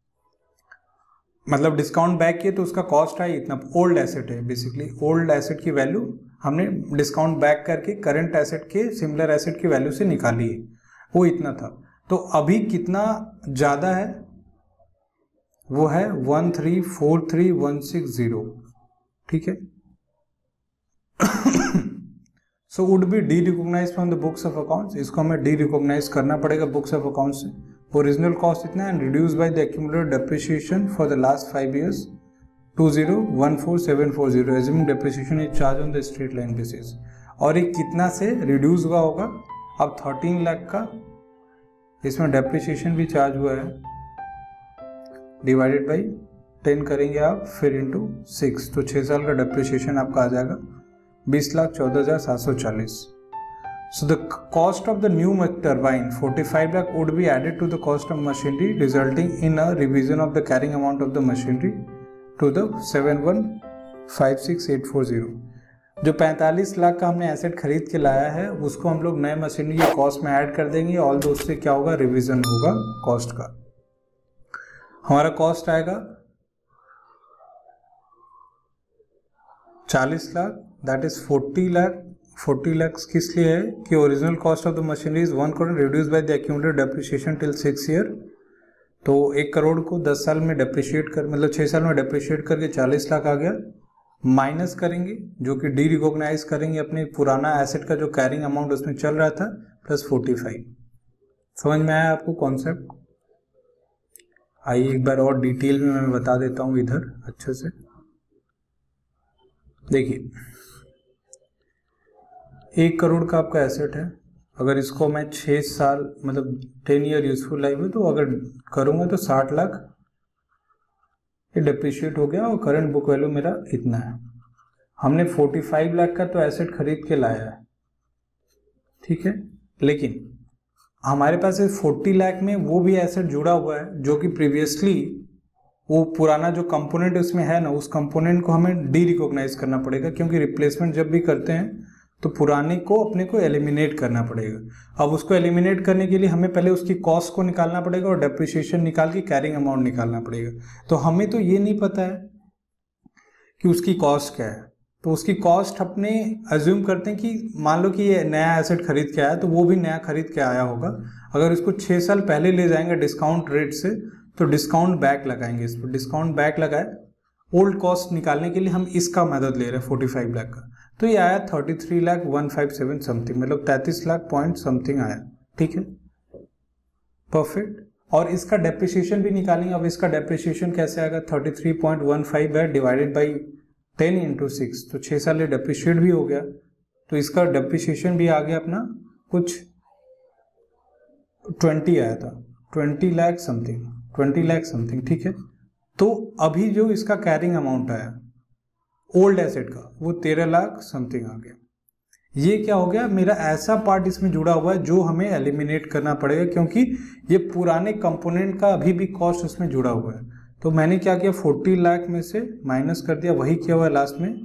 मतलब डिस्काउंट बैक किए तो उसका कॉस्ट है इतना, ओल्ड एसेट है बेसिकली, ओल्ड एसेट की वैल्यू हमने डिस्काउंट बैक करके करंट एसेट के सिमिलर एसेट की वैल्यू से निकाली है, वो इतना था। तो अभी कितना ज़्यादा है, वो है 1343160, ठीक है। So would be derecognize from the books of accounts, इसको हमें डी रिकॉग्नाइज करना पड़ेगा बुक्स ऑफ अकाउंट्स से। ओरिजिनल कॉस्ट इतना and reduce by the accumulated depreciation for the last 5 years 2014740, assuming depreciation is charge on the straight line basis. और ये कितना से रिड्यूस हुआ होगा, अब 13 लाख का इसमें डेप्रिसिएशन भी चार्ज हुआ है, डिवाइडेड बाई 10 करेंगे आप, फिर इंटू 6, तो 6 साल का डेप्रिसिएशन आपका आ जाएगा 20,14,740। So the cost of the new turbine 45 lakh would be added to the cost of machinery, resulting in a revision of the carrying amount of the machinery to the 71,56840. जो 45 लाख का हमने asset खरीद के लाया है उसको हम लोग नए मशीनरी के कॉस्ट में ऐड कर देंगे, ऑल दो उससे क्या होगा, रिवीजन होगा कॉस्ट का। हमारा कॉस्ट आएगा 40 लाख, दैट इज 40 लाख। 40 लाख किस लिए है कि original cost of the machinery is 1 crore reduce by the accumulated depreciation till 6 year. तो 1 करोड़ को 10 साल में डेप्रिशिएट कर, मतलब 6 साल में डेप्रिशिएट करके 40 लाख आ गया। माइनस करेंगे जो कि डी रिकॉग्नाइज करेंगे अपने पुराना एसेट का जो कैरिंग अमाउंट उसमें चल रहा था, प्लस 45। समझ में आया आपको कॉन्सेप्ट? आइए एक बार और डिटेल में मैं बता देता हूँ इधर अच्छे से। देखिए 1 करोड़ का आपका एसेट है, अगर इसको मैं 6 साल मतलब 10 ईयर यूजफुल लाइफ है तो अगर करूँगा तो 60 लाख ये डेप्रिशिएट हो गया और करंट बुक वैल्यू मेरा इतना है। हमने 45 लाख का तो एसेट खरीद के लाया है, ठीक है, लेकिन हमारे पास 40 लाख में वो भी एसेट जुड़ा हुआ है जो कि प्रीवियसली वो पुराना जो कंपोनेंट उसमें है ना, उस कंपोनेंट को हमें डी रिकॉग्नाइज करना पड़ेगा, क्योंकि रिप्लेसमेंट जब भी करते हैं तो पुराने को अपने को एलिमिनेट करना पड़ेगा। अब उसको एलिमिनेट करने के लिए हमें पहले उसकी कॉस्ट को निकालना पड़ेगा और डेप्रिसिएशन निकाल के कैरिंग अमाउंट निकालना पड़ेगा। तो हमें तो ये नहीं पता है कि उसकी कॉस्ट क्या है, तो उसकी कॉस्ट अपने अज्यूम करते हैं कि मान लो कि ये नया एसेट खरीद के आया तो वो भी नया खरीद के आया होगा। अगर इसको 6 साल पहले ले जाएंगे डिस्काउंट रेट से तो डिस्काउंट बैक लगाएंगे, इस पर डिस्काउंट बैक लगाए ओल्ड कॉस्ट निकालने के लिए हम इसका मदद ले रहे हैं 45 लाख का। तो ये आया 33,157 समथिंग, मतलब 33 लाख पॉइंट समथिंग आया, ठीक है, परफेक्ट। और इसका डेप्रिसिएशन भी निकालेंगे। अब इसका डेप्रिसिएशन कैसे आएगा, 33.15 है डिवाइडेड बाई 10 इंटू 6, तो 6 साल डेप्रिशिएट भी हो गया, तो इसका डेप्रिसिएशन भी आ गया अपना कुछ 20 आया था, 20 लाख समथिंग, ठीक है। तो अभी जो इसका कैरिंग अमाउंट आया ओल्ड एसेट का वो 13 लाख समथिंग आ गया। ये क्या हो गया, मेरा ऐसा पार्ट इसमें जुड़ा हुआ है जो हमें एलिमिनेट करना पड़ेगा, क्योंकि ये पुराने कंपोनेंट का अभी भी कॉस्ट उसमें जुड़ा हुआ है। तो मैंने क्या किया, 40 लाख में से माइनस कर दिया, वही किया हुआ है लास्ट में,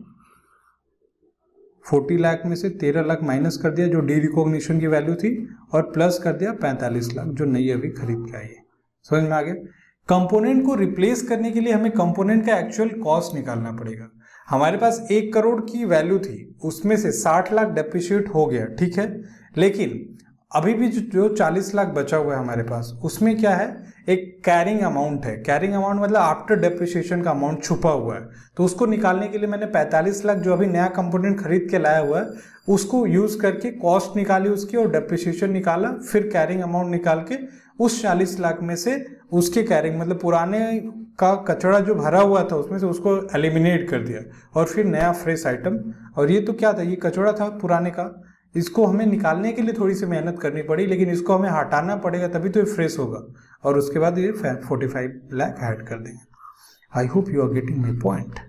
40 लाख में से 13 लाख माइनस कर दिया जो डी रिकॉग्निशन की वैल्यू थी, और प्लस कर दिया 45 लाख जो नई अभी खरीद के आई है। समझ में आ गया? कंपोनेंट को रिप्लेस करने के लिए हमें कंपोनेंट का एक्चुअल कॉस्ट निकालना पड़ेगा। हमारे पास 1 करोड़ की वैल्यू थी, उसमें से 60 लाख डेप्रिशिएट हो गया, ठीक है, लेकिन अभी भी जो 40 लाख बचा हुआ है हमारे पास, उसमें क्या है, एक कैरिंग अमाउंट है। कैरिंग अमाउंट मतलब आफ्टर डेप्रिसिएशन का अमाउंट छुपा हुआ है। तो उसको निकालने के लिए मैंने 45 लाख जो अभी नया कंपोनेंट खरीद के लाया हुआ है उसको यूज करके कॉस्ट निकाली उसकी और डेप्रिसिएशन निकाला, फिर कैरिंग अमाउंट निकाल के उस 40 लाख में से उसके कैरिंग मतलब पुराने का कचरा जो भरा हुआ था उसमें से उसको एलिमिनेट कर दिया और फिर नया फ्रेश आइटम। और ये तो क्या था, ये कचरा था पुराने का, इसको हमें निकालने के लिए थोड़ी सी मेहनत करनी पड़ी, लेकिन इसको हमें हटाना पड़ेगा तभी तो ये फ्रेश होगा, और उसके बाद ये 45 लाख ऐड कर देंगे। I hope you are getting my point.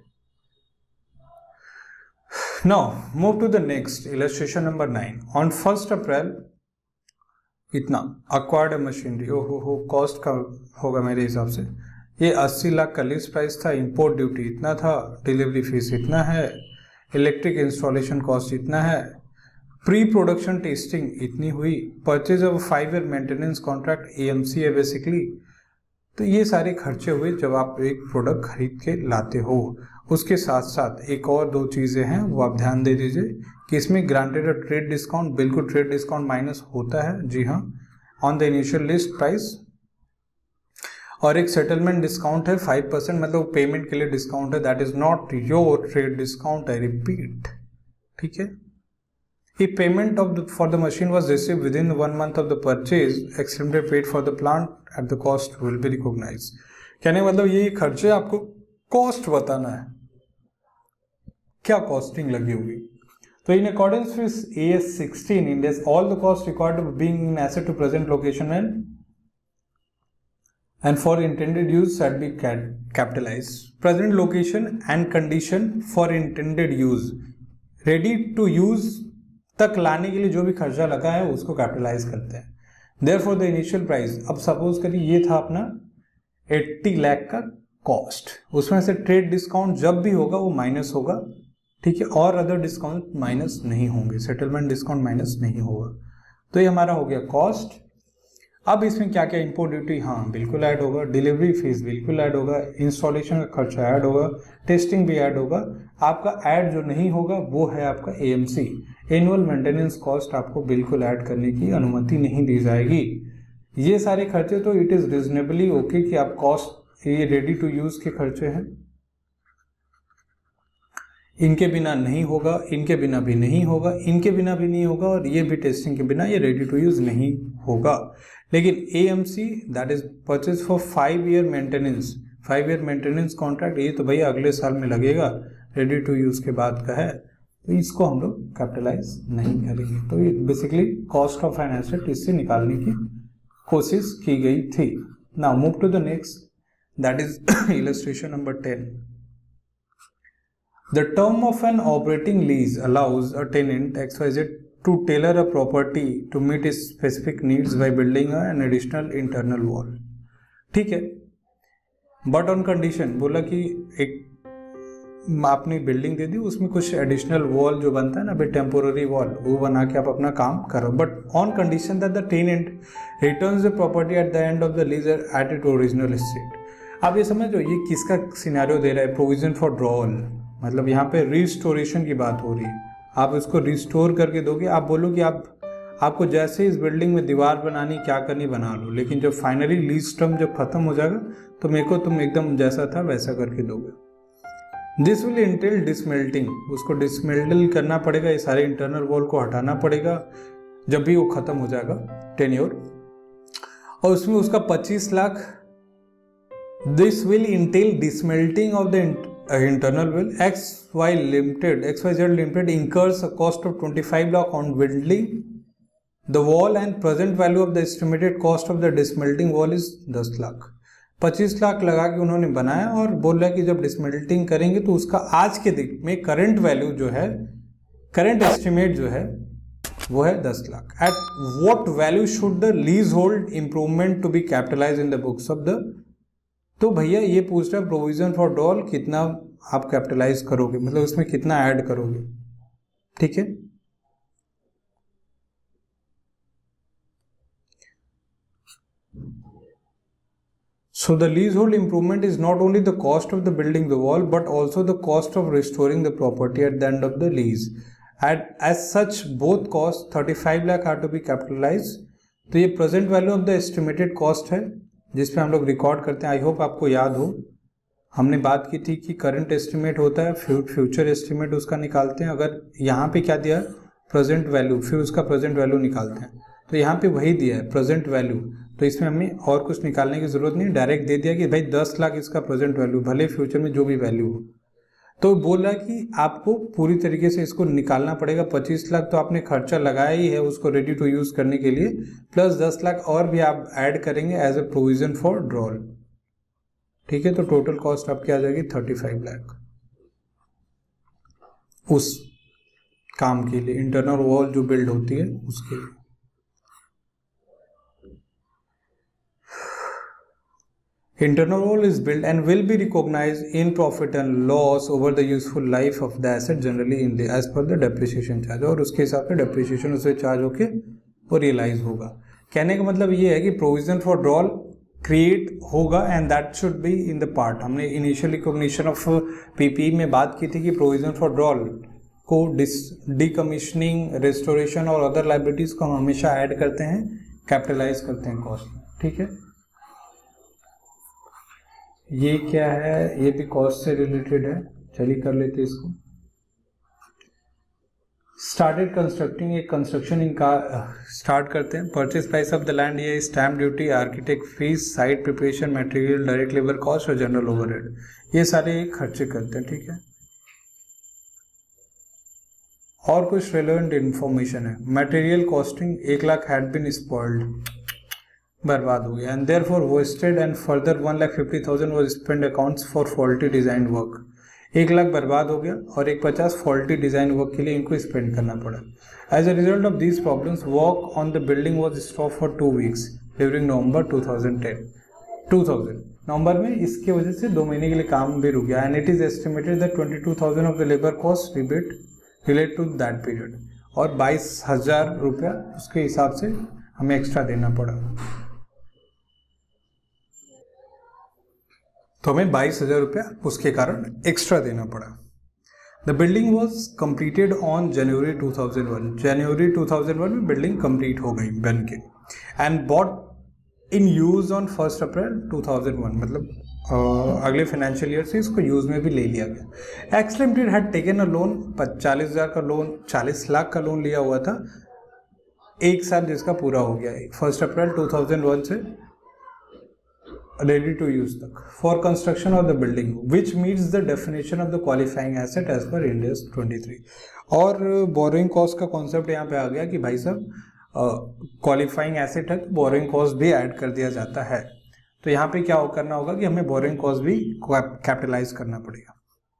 Now move to the next illustration number 9। On 1 April इतना अक्वायर्ड मशीनरी, हो कॉस्ट का होगा मेरे हिसाब से, ये 80 लाख का लिस्ट प्राइस था, इंपोर्ट ड्यूटी इतना था, डिलीवरी फीस इतना है, इलेक्ट्रिक इंस्टॉलेशन कॉस्ट इतना है, प्री प्रोडक्शन टेस्टिंग इतनी हुई, purchase of 5 year maintenance contract AMC है बेसिकली। तो ये सारे खर्चे हुए जब आप एक प्रोडक्ट खरीद के लाते हो। उसके साथ साथ एक और 2 चीज़ें हैं वो आप ध्यान दे दीजिए कि इसमें ग्रांटेड और ट्रेड डिस्काउंट, बिल्कुल ट्रेड डिस्काउंट माइनस होता है, जी हाँ, on the initial list price, और एक सेटलमेंट डिस्काउंट है 5%, मतलब पेमेंट के लिए डिस्काउंट है, that is not your trade discount, I repeat, ठीक है। If payment for the machine was received within 1 month of the purchase, extended paid for the plant at the cost will be recognized। कहने मतलब ये खर्चे आपको cost बताना है, क्या कॉस्टिंग लगी होगी। तो in accordance with AS 16 India's all the costs required of being in asset to present location and for intended use shall be capitalized। present location and condition for intended use, ready to use तक लाने के लिए जो भी खर्चा लगा है उसको कैपिटलाइज करते हैं। देयरफॉर द इनिशियल प्राइस, अब सपोज करिए ये था अपना 80 लाख का कॉस्ट, उसमें से ट्रेड डिस्काउंट जब भी होगा वो माइनस होगा ठीक है, और अदर डिस्काउंट माइनस नहीं होंगे, सेटलमेंट डिस्काउंट माइनस नहीं होगा। तो ये हमारा हो गया कॉस्ट। अब इसमें क्या क्या इंपोर्ट ड्यूटी, हाँ बिल्कुल ऐड होगा, डिलीवरी फीस बिल्कुल ऐड होगा, इंस्टॉलेशन का खर्चा ऐड होगा, टेस्टिंग भी ऐड होगा। आपका ऐड जो नहीं होगा वो है आपका एएमसी, एनुअल मेंटेनेंस कॉस्ट, आपको बिल्कुल ऐड करने की अनुमति नहीं दी जाएगी। ये सारे खर्चे तो इट इज रीजनेबली ओके कि आप कॉस्ट, ये रेडी टू यूज के खर्चे हैं, इनके बिना नहीं होगा, इनके बिना भी नहीं होगा, इनके बिना भी नहीं होगा, और ये भी टेस्टिंग के बिना ये रेडी टू यूज नहीं होगा। लेकिन AMC that is purchase for 5 year maintenance, 5 year maintenance contract, ये तो भैया अगले साल में लगेगा, रेडी टू यूज के बाद का है, तो इसको हम लोग कैपिटलाइज नहीं करेंगे। तो ये basically cost of an asset इससे निकालने की कोशिश की गई थी। Now move to the next, that is illustration number 10। The term of an operating lease allows a tenant XYZ to tailor a property to meet its specific needs by building an additional internal wall. ठीक है, but on condition, बोला कि एक आपने building दे दी, उसमें कुछ additional wall जो बनता है ना, टेम्पोररी वॉल, वो बना के आप अपना काम करो, but on condition that the tenant returns the property at the end of the lease at it original state. आप ये समझो ये किसका सिनेरियो दे रहा है, प्रोविजन फॉर ड्रॉल, मतलब यहाँ पे रिस्टोरेशन की बात हो रही है, आप इसको रिस्टोर करके दोगे, आप बोलो कि आपको जैसे इस बिल्डिंग में दीवार बनानी, क्या करनी बना लो, लेकिन जब फाइनली लीज टर्म जब खत्म हो जाएगा तो मेरे को तुम एकदम जैसा था वैसा करके दोगे। दिस विल इंटेल डिसमेल्टिंग, उसको डिसमेल्टल करना पड़ेगा, ये सारे इंटरनल वॉल को हटाना पड़ेगा जब भी वो खत्म हो जाएगा टेन्योर, और उसमें उसका 25 lakh. This will entail dismantling of the internal will XYZ Limited incurs a cost of 25 lakh on building the wall and present value of the estimated cost of the dismelting wall is 10 lakh. 25 lakh लगा के उन्होंने बनाया और बोल रहा है कि जब डिसमेल्टिंग करेंगे तो उसका आज के दिन में करंट वैल्यू जो है, करंट एस्टिमेट जो है वो है 10 lakh. At what value should the leasehold improvement to be capitalize in the books of the, तो भैया ये पूछ रहा है प्रोविजन फॉर ड्रॉल कितना आप कैपिटलाइज करोगे, मतलब उसमें कितना ऐड करोगे। ठीक है, so the leasehold improvement is not only the cost of the building the wall but also the cost of restoring the property at the end of the lease. As such both costs 35 lakh are to be capitalized। तो ये present value of the estimated cost है जिस पे हम लोग record करते हैं। आई hope आपको याद हो, हमने बात की थी कि करंट एस्टिमेट होता है, फ्यूचर एस्टिमेट उसका निकालते हैं। अगर यहाँ पे क्या दिया प्रेजेंट वैल्यू, फिर उसका प्रेजेंट वैल्यू निकालते हैं, तो यहाँ पे वही दिया है प्रेजेंट वैल्यू, तो इसमें हमें और कुछ निकालने की जरूरत नहीं, डायरेक्ट दे दिया कि भाई 10 लाख इसका प्रेजेंट वैल्यू, भले फ्यूचर में जो भी वैल्यू हो। तो बोल रहा कि आपको पूरी तरीके से इसको निकालना पड़ेगा। 25 लाख तो आपने खर्चा लगाया ही है उसको रेडी टू यूज करने के लिए, प्लस 10 लाख और भी आप ऐड करेंगे as a provision for drawl. ठीक है, तो टोटल कॉस्ट आपकी आ जाएगी 35 लाख उस काम के लिए, इंटरनल वॉल जो बिल्ड होती है उसके लिए। Internal wall is built and will be recognized in profit and loss over the useful life of the asset generally in the as per the depreciation charge, और उसके हिसाब से depreciation उससे चार्ज होके वो रियलाइज होगा। कहने का मतलब ये है कि प्रोविजन फॉर ड्रॉल क्रिएट होगा and that should be in the part. हमने इनिशियल रिकॉग्निशन ऑफ पीपीई में बात की थी कि प्रोविजन फॉर ड्रॉल को डीकमीशनिंग, रेस्टोरेशन और अदर लाइबिलिटीज को हम हमेशा ऐड करते हैं, कैपिटलाइज करते हैं कॉस्ट में। ठीक है, ये क्या है, ये भी कॉस्ट से रिलेटेड है, चलिए कर लेते इसको। स्टार्टेड कंस्ट्रक्टिंग, एक कंस्ट्रक्शन इनका स्टार्ट करते हैं। Purchase price of the land, ये stamp duty, architect fees, site preparation, material, direct labour cost और जनरल ओवरहेड, ये सारे खर्चे करते हैं। ठीक है, और कुछ रेलेवेंट इंफॉर्मेशन है। Material costing 1 lakh had been spoiled, बर्बाद हो गया, and therefore wasted and further 1,50,000 was spend accounts for faulty design work. 1 lakh बर्बाद हो गया और 1,50,000 फॉल्टी डिजाइन वर्क के लिए इनको स्पेंड करना पड़ा। As a result of these problems work on the building was stop for 2 weeks during November 2010। 2000 नवंबर में इसके वजह से 2 महीने के लिए काम भी रुक गया and it is estimated that 22,000 of the labour cost relate to that period, और 22,000 रुपया उसके हिसाब से हमें एक्स्ट्रा देना पड़ा। तो हमें 22,000 रुपया उसके कारण एक्स्ट्रा देना पड़ा। The building was completed on January 2001। जनवरी 2001 में बिल्डिंग कंप्लीट हो गई बन के and bought in use on 1 अप्रैल 2001, मतलब अगले फाइनेंशियल ईयर से इसको यूज में भी ले लिया गया। X limited had taken a loan, 40,000 का लोन, 40 लाख का लोन लिया हुआ था, एक साल जिसका पूरा हो गया 1 अप्रैल 2001 से रेडी टू यूज तक, for construction of the building which meets the definition of the qualifying asset as per Ind AS 23। और बोरोइंग कॉस्ट का कॉन्सेप्ट यहाँ पे आ गया कि भाई साहब क्वालिफाइंग एसेट है तो बोरोइंग कॉस्ट भी ऐड कर दिया जाता है। तो यहाँ पे क्या करना होगा कि हमें बोरोइंग कॉस्ट भी कैपिटलाइज करना पड़ेगा।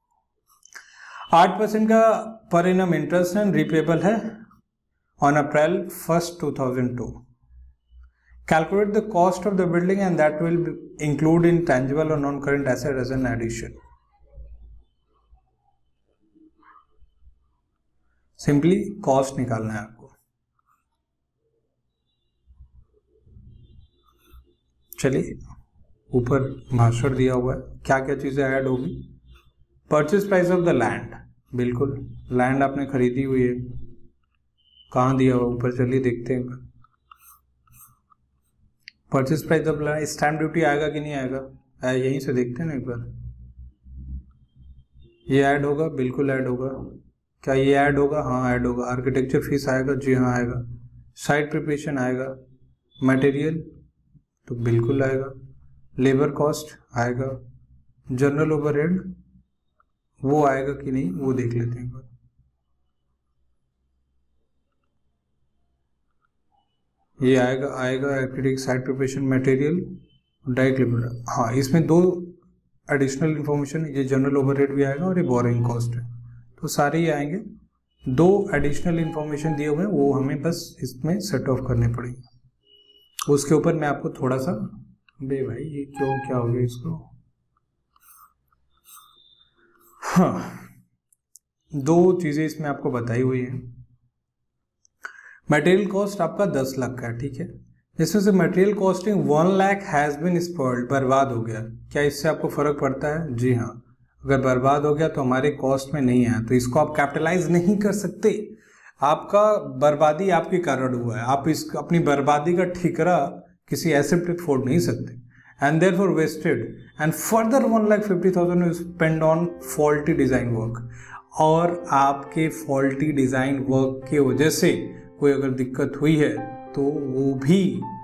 8% का per annum interest and repayable है on April 1, 2002। Calculate the cost of the building and that will include in tangible और non current asset as an addition. Simply cost निकालना है आपको। चलिए, ऊपर भाषण दिया हुआ है, क्या क्या चीजें ऐड होगी। Purchase price of the land, बिल्कुल लैंड आपने खरीदी हुई है, कहाँ दिया हुआ ऊपर, चलिए देखते हैं। Purchase price of land, stamp duty आएगा कि नहीं आएगा, यहीं से देखते हैं ना एक बार। ये ऐड होगा, बिल्कुल ऐड होगा। क्या ये ऐड होगा? हाँ ऐड होगा। आर्किटेक्चर फीस आएगा, जी हाँ आएगा। साइट प्रिपरेशन आएगा। मटेरियल तो बिल्कुल आएगा। लेबर कॉस्ट आएगा। जनरल ओवरहेड वो आएगा कि नहीं वो देख लेते हैं एक बार। ये आएगा architect, site preparation, material, direct labour. हाँ, इसमें 2 एडिशनल इंफॉर्मेशन, ये जनरल ओवरहेड भी आएगा और ये बोरिंग कॉस्ट है, तो सारे ही आएंगे। 2 एडिशनल इंफॉर्मेशन दिए हुए हैं, वो हमें बस इसमें सेट ऑफ करने पड़ेंगे। उसके ऊपर मैं आपको थोड़ा सा, बे भाई ये क्यों, क्या हो गया इसको। हाँ, 2 चीजें इसमें आपको बताई हुई है। मटेरियल कॉस्ट आपका 10 लाख का है, ठीक है। इसमें से material costing 1 lakh has been spoiled, बर्बाद हो गया। क्या इससे आपको फर्क पड़ता है? जी हाँ, अगर बर्बाद हो गया तो हमारे कॉस्ट में नहीं आया, तो इसको आप कैपिटलाइज नहीं कर सकते। आपका बर्बादी आपके कारण हुआ है, आप इस अपनी बर्बादी का ठिकरा किसी एसेट पे फोड़ नहीं सकते। And therefore wasted and further 1,50,000 spend on faulty design work. और आपके फॉल्टी डिजाइन वर्क की वजह से कोई अगर दिक्कत हुई है तो वो भी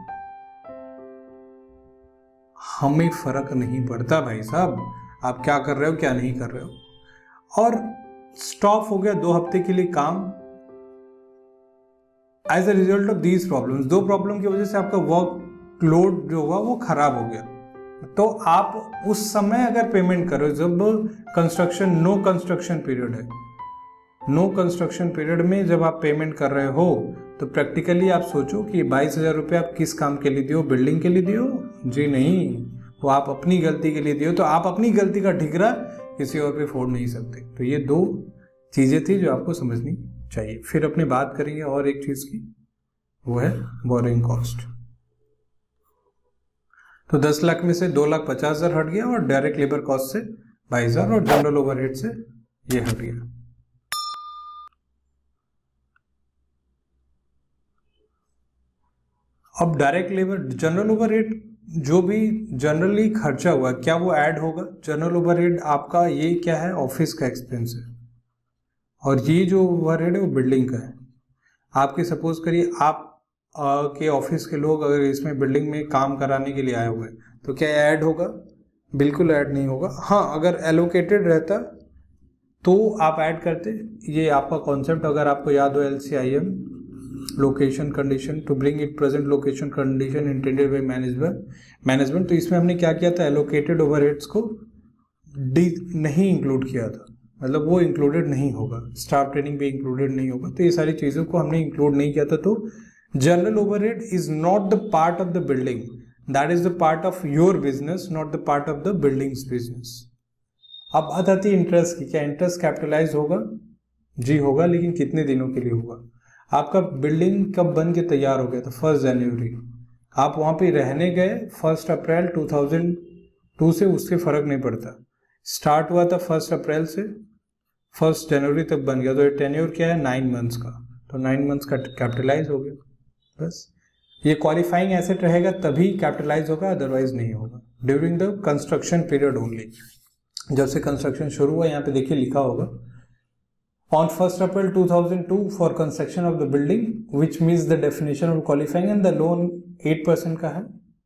हमें फर्क नहीं पड़ता भाई साहब, आप क्या कर रहे हो क्या नहीं कर रहे हो। और स्टॉप हो गया 2 हफ्ते के लिए काम as a result of these problems. 2 problem की वजह से आपका वर्क लोड जो होगा वो खराब हो गया। तो आप उस समय अगर पेमेंट करो जब कंस्ट्रक्शन, नो कंस्ट्रक्शन पीरियड है, नो कंस्ट्रक्शन पीरियड में जब आप पेमेंट कर रहे हो तो प्रैक्टिकली आप सोचो कि 22,000 रुपये आप किस काम के लिए दियो, बिल्डिंग के लिए दियो? जी नहीं, वो आप अपनी गलती के लिए दियो। तो आप अपनी गलती का ठिकरा किसी और पे फोड़ नहीं सकते। तो ये 2 चीजें थी जो आपको समझनी चाहिए। फिर अपने बात करेंगे और एक चीज की, वो है बोरिंग कॉस्ट। तो 10 लाख में से 2,50,000 हट गया और डायरेक्ट लेबर कॉस्ट से 22,000 और जनरल ओवरहेड से ये हट गया। अब डायरेक्ट लेबर, जनरल ओवरहेड जो भी जनरली खर्चा हुआ क्या वो ऐड होगा? जनरल ओवरहेड आपका ये क्या है? ऑफिस का एक्सपेंस है, और ये जो ओवरहेड है वो बिल्डिंग का है। आपके सपोज करिए आप के ऑफिस के लोग अगर इसमें बिल्डिंग में काम कराने के लिए आए हुए हैं तो क्या ऐड होगा? बिल्कुल ऐड नहीं होगा। हाँ, अगर एलोकेटेड रहता तो आप ऐड करते। ये आपका कॉन्सेप्ट अगर आपको याद हो, LCIM, location condition to bring it present location condition intended by management. तो इसमें हमने क्या किया था? एलोकेटेड ओवरहेड्स को नहीं इंक्लूड किया था, मतलब वो इंक्लूडेड नहीं होगा। स्टाफ ट्रेनिंग भी इंक्लूडेड नहीं होगा, तो ये सारी चीज़ों को हमने इंक्लूड नहीं किया था। तो general overhead is not the part of the building. That is the part of your business, not the part of the buildings business. अब बात आती है इंटरेस्ट की। क्या इंटरेस्ट कैपिटलाइज होगा? जी होगा, लेकिन कितने दिनों के लिए होगा? आपका बिल्डिंग कब बन के तैयार हो गया था? 1 जनवरी। आप वहां पे रहने गए 1 अप्रैल 2002 से, उससे फर्क नहीं पड़ता। स्टार्ट हुआ था 1 अप्रैल से, 1 जनवरी तक बन गया, तो ये टेन्योर क्या है? 9 मंथ्स का, तो 9 मंथ्स का कैपिटलाइज हो गया। बस ये क्वालिफाइंग एसेट रहेगा तभी कैपिटलाइज होगा, अदरवाइज नहीं होगा। During the construction period only, जब से कंस्ट्रक्शन शुरू हुआ, यहाँ पे देखिए लिखा होगा on 1 April 2002 for construction of the building, which means the definition of qualifying, and the loan 8% का है,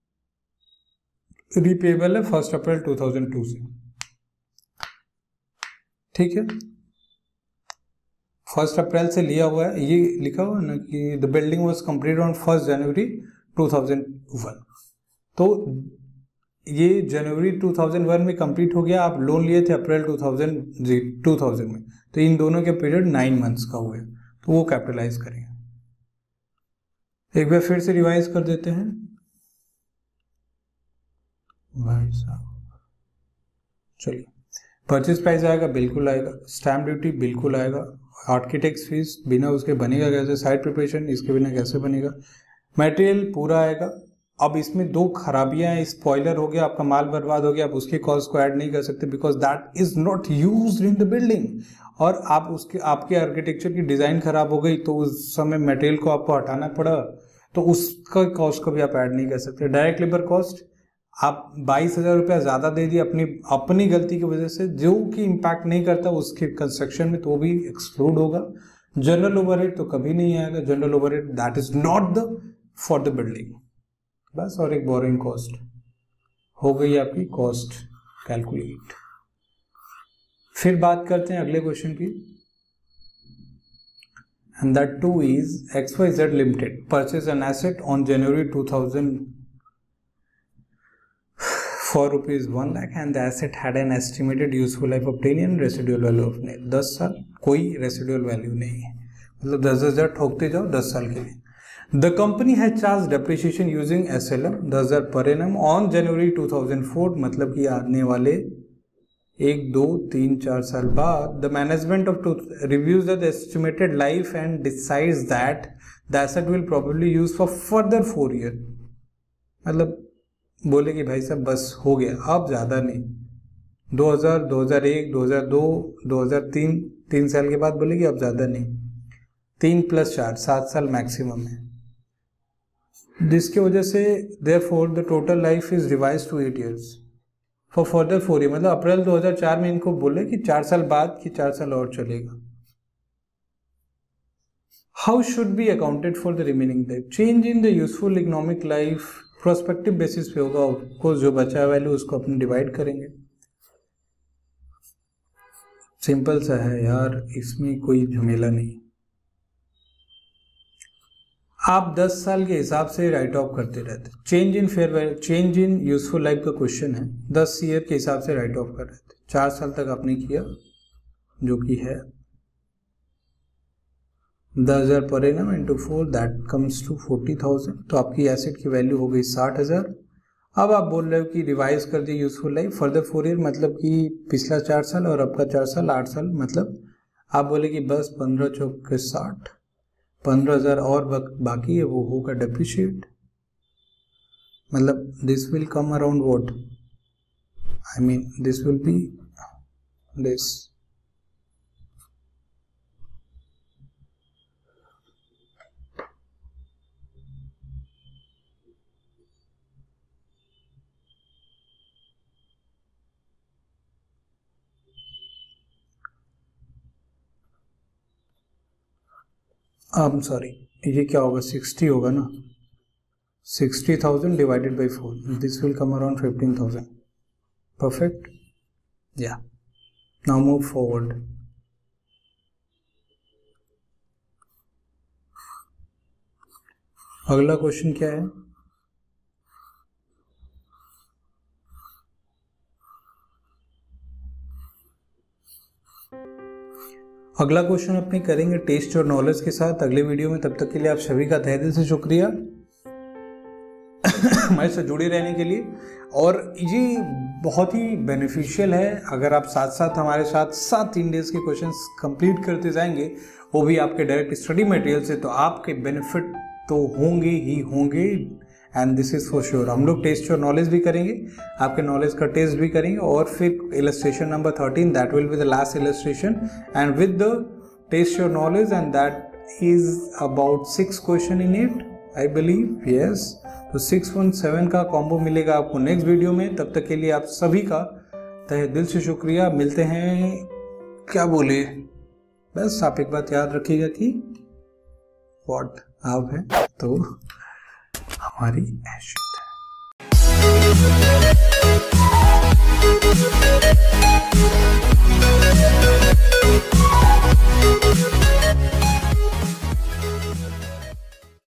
repayable है 1 April 2002 से। ठीक है, 1 अप्रैल से लिया हुआ है, ये लिखा हुआ है ना कि the building was completed on 1 January 2001, तो ये जनवरी 2001 में कंप्लीट हो गया। आप लोन लिए थे अप्रैल 2000 में, तो इन दोनों के पीरियड 9 मंथ्स का हुए, तो वो कैपिटलाइज करेंगे। एक बार फिर से रिवाइज कर देते हैं भाई साहब। चलिए, परचेज प्राइस आएगा, बिल्कुल आएगा। स्टैम्प ड्यूटी बिल्कुल आएगा। आर्किटेक्ट फीस बिना उसके बनेगा कैसे? साइट प्रिपरेशन इसके बिना कैसे बनेगा? मटेरियल पूरा आएगा। अब इसमें 2 खराबियां हैं, स्पॉइलर हो गया, आपका माल बर्बाद हो गया, आप उसके कॉस्ट को ऐड नहीं कर सकते because that is not used in the building, और आप उसके आपके आर्किटेक्चर की डिजाइन खराब हो गई तो उस समय मटेरियल को आपको हटाना पड़ा, तो उसका कॉस्ट को भी आप ऐड नहीं कर सकते। डायरेक्ट लेबर कॉस्ट आप 22,000 रुपया ज़्यादा दे दिए अपनी गलती की वजह से, जो कि इम्पैक्ट नहीं करता उसके कंस्ट्रक्शन में, तो भी एक्सक्लूड होगा। जनरल ओवरहेड तो कभी नहीं आएगा, general overhead that is not the for the building. बस, और एक बोरिंग कॉस्ट हो गई आपकी कॉस्ट कैलकुलेट। फिर बात करते हैं अगले क्वेश्चन की, and that too is XYZ limited purchase an asset on January 2000 for rupees 1 lakh and the asset had an estimated useful life of 10 and residual value of 10 साल। कोई रेसिडुअल वैल्यू नहीं है, मतलब 10,000 ठोकते जाओ 10 साल के लिए। The company has charged depreciation using SLM 10,000 per annum on January 2004, मतलब कि आने वाले 1, 2, 3, 4 साल बाद the management of reviews the estimated life and decides that the asset will probably use for further 4 years। मतलब बोले कि भाई साहब बस हो गया, अब ज़्यादा नहीं। 2000, 2001, 2002, 2003, 3 साल के बाद बोले कि अब ज़्यादा नहीं, 3 + 4 7 साल मैक्सिमम है, जिसकी वजह से therefore the total life is revised to 8 years for further 4 years। मतलब अप्रैल 2004 में इनको बोले कि 4 साल बाद कि 4 साल और चलेगा। How should be accounted for the remaining life? Change in the useful economic life prospective basis पे होगा, ऑफकोर्स जो बचा वैल्यू उसको अपन डिवाइड करेंगे। सिंपल सा है यार, इसमें कोई झमेला नहीं। आप 10 साल के हिसाब से राइट ऑफ करते रहते। Change in fair value, change in useful life का क्वेश्चन है, 10 ईयर के हिसाब से राइट ऑफ कर रहे थे। 4 साल तक आपने किया, जो कि है 10,000 per annum into 4 that comes to 40,000, तो आपकी एसेट की वैल्यू हो गई 60,000। अब आप बोल रहे हो कि रिवाइज कर दिए यूजफुल लाइफ फर्दर 4 ईयर, मतलब कि पिछला 4 साल और आपका 4 साल 8 साल, मतलब आप बोले कि बस 15 चौके 60, 15,000 और बाकी है, वो होगा डेप्रिशिएट। मतलब this will come around what, I mean this will be this. Sorry, ये क्या होगा, 60 होगा ना, 60,000 divided by 4, this will come around 15,000। Perfect, या नाउ मूव फॉरवर्ड। अगला क्वेश्चन क्या है? अगला क्वेश्चन अपने करेंगे टेस्ट और नॉलेज के साथ अगले वीडियो में। तब तक के लिए आप सभी का तहे दिल से शुक्रिया। हमारे साथ जुड़े रहने के लिए। और ये बहुत ही बेनिफिशियल है अगर आप साथ साथ हमारे साथ 7 इंडेक्स के क्वेश्चंस कंप्लीट करते जाएंगे, वो भी आपके डायरेक्ट स्टडी मटेरियल से, तो आपके बेनिफिट तो होंगे ही होंगे। And this is for sure. हम लोग टेस्ट योर नॉलेज भी करेंगे, आपके नॉलेज का टेस्ट भी करेंगे, और फिर illustration number 13 that will be the last illustration and with the test your knowledge, and that is about 6 question in it I believe, yes. तो 617 का कॉम्बो मिलेगा आपको नेक्स्ट वीडियो में। तब तक के लिए आप सभी का तहे दिल से शुक्रिया। मिलते हैं, क्या बोले, बस आप एक बात याद रखिएगा कि व्हाट आप है तो हमारी हैसियत है।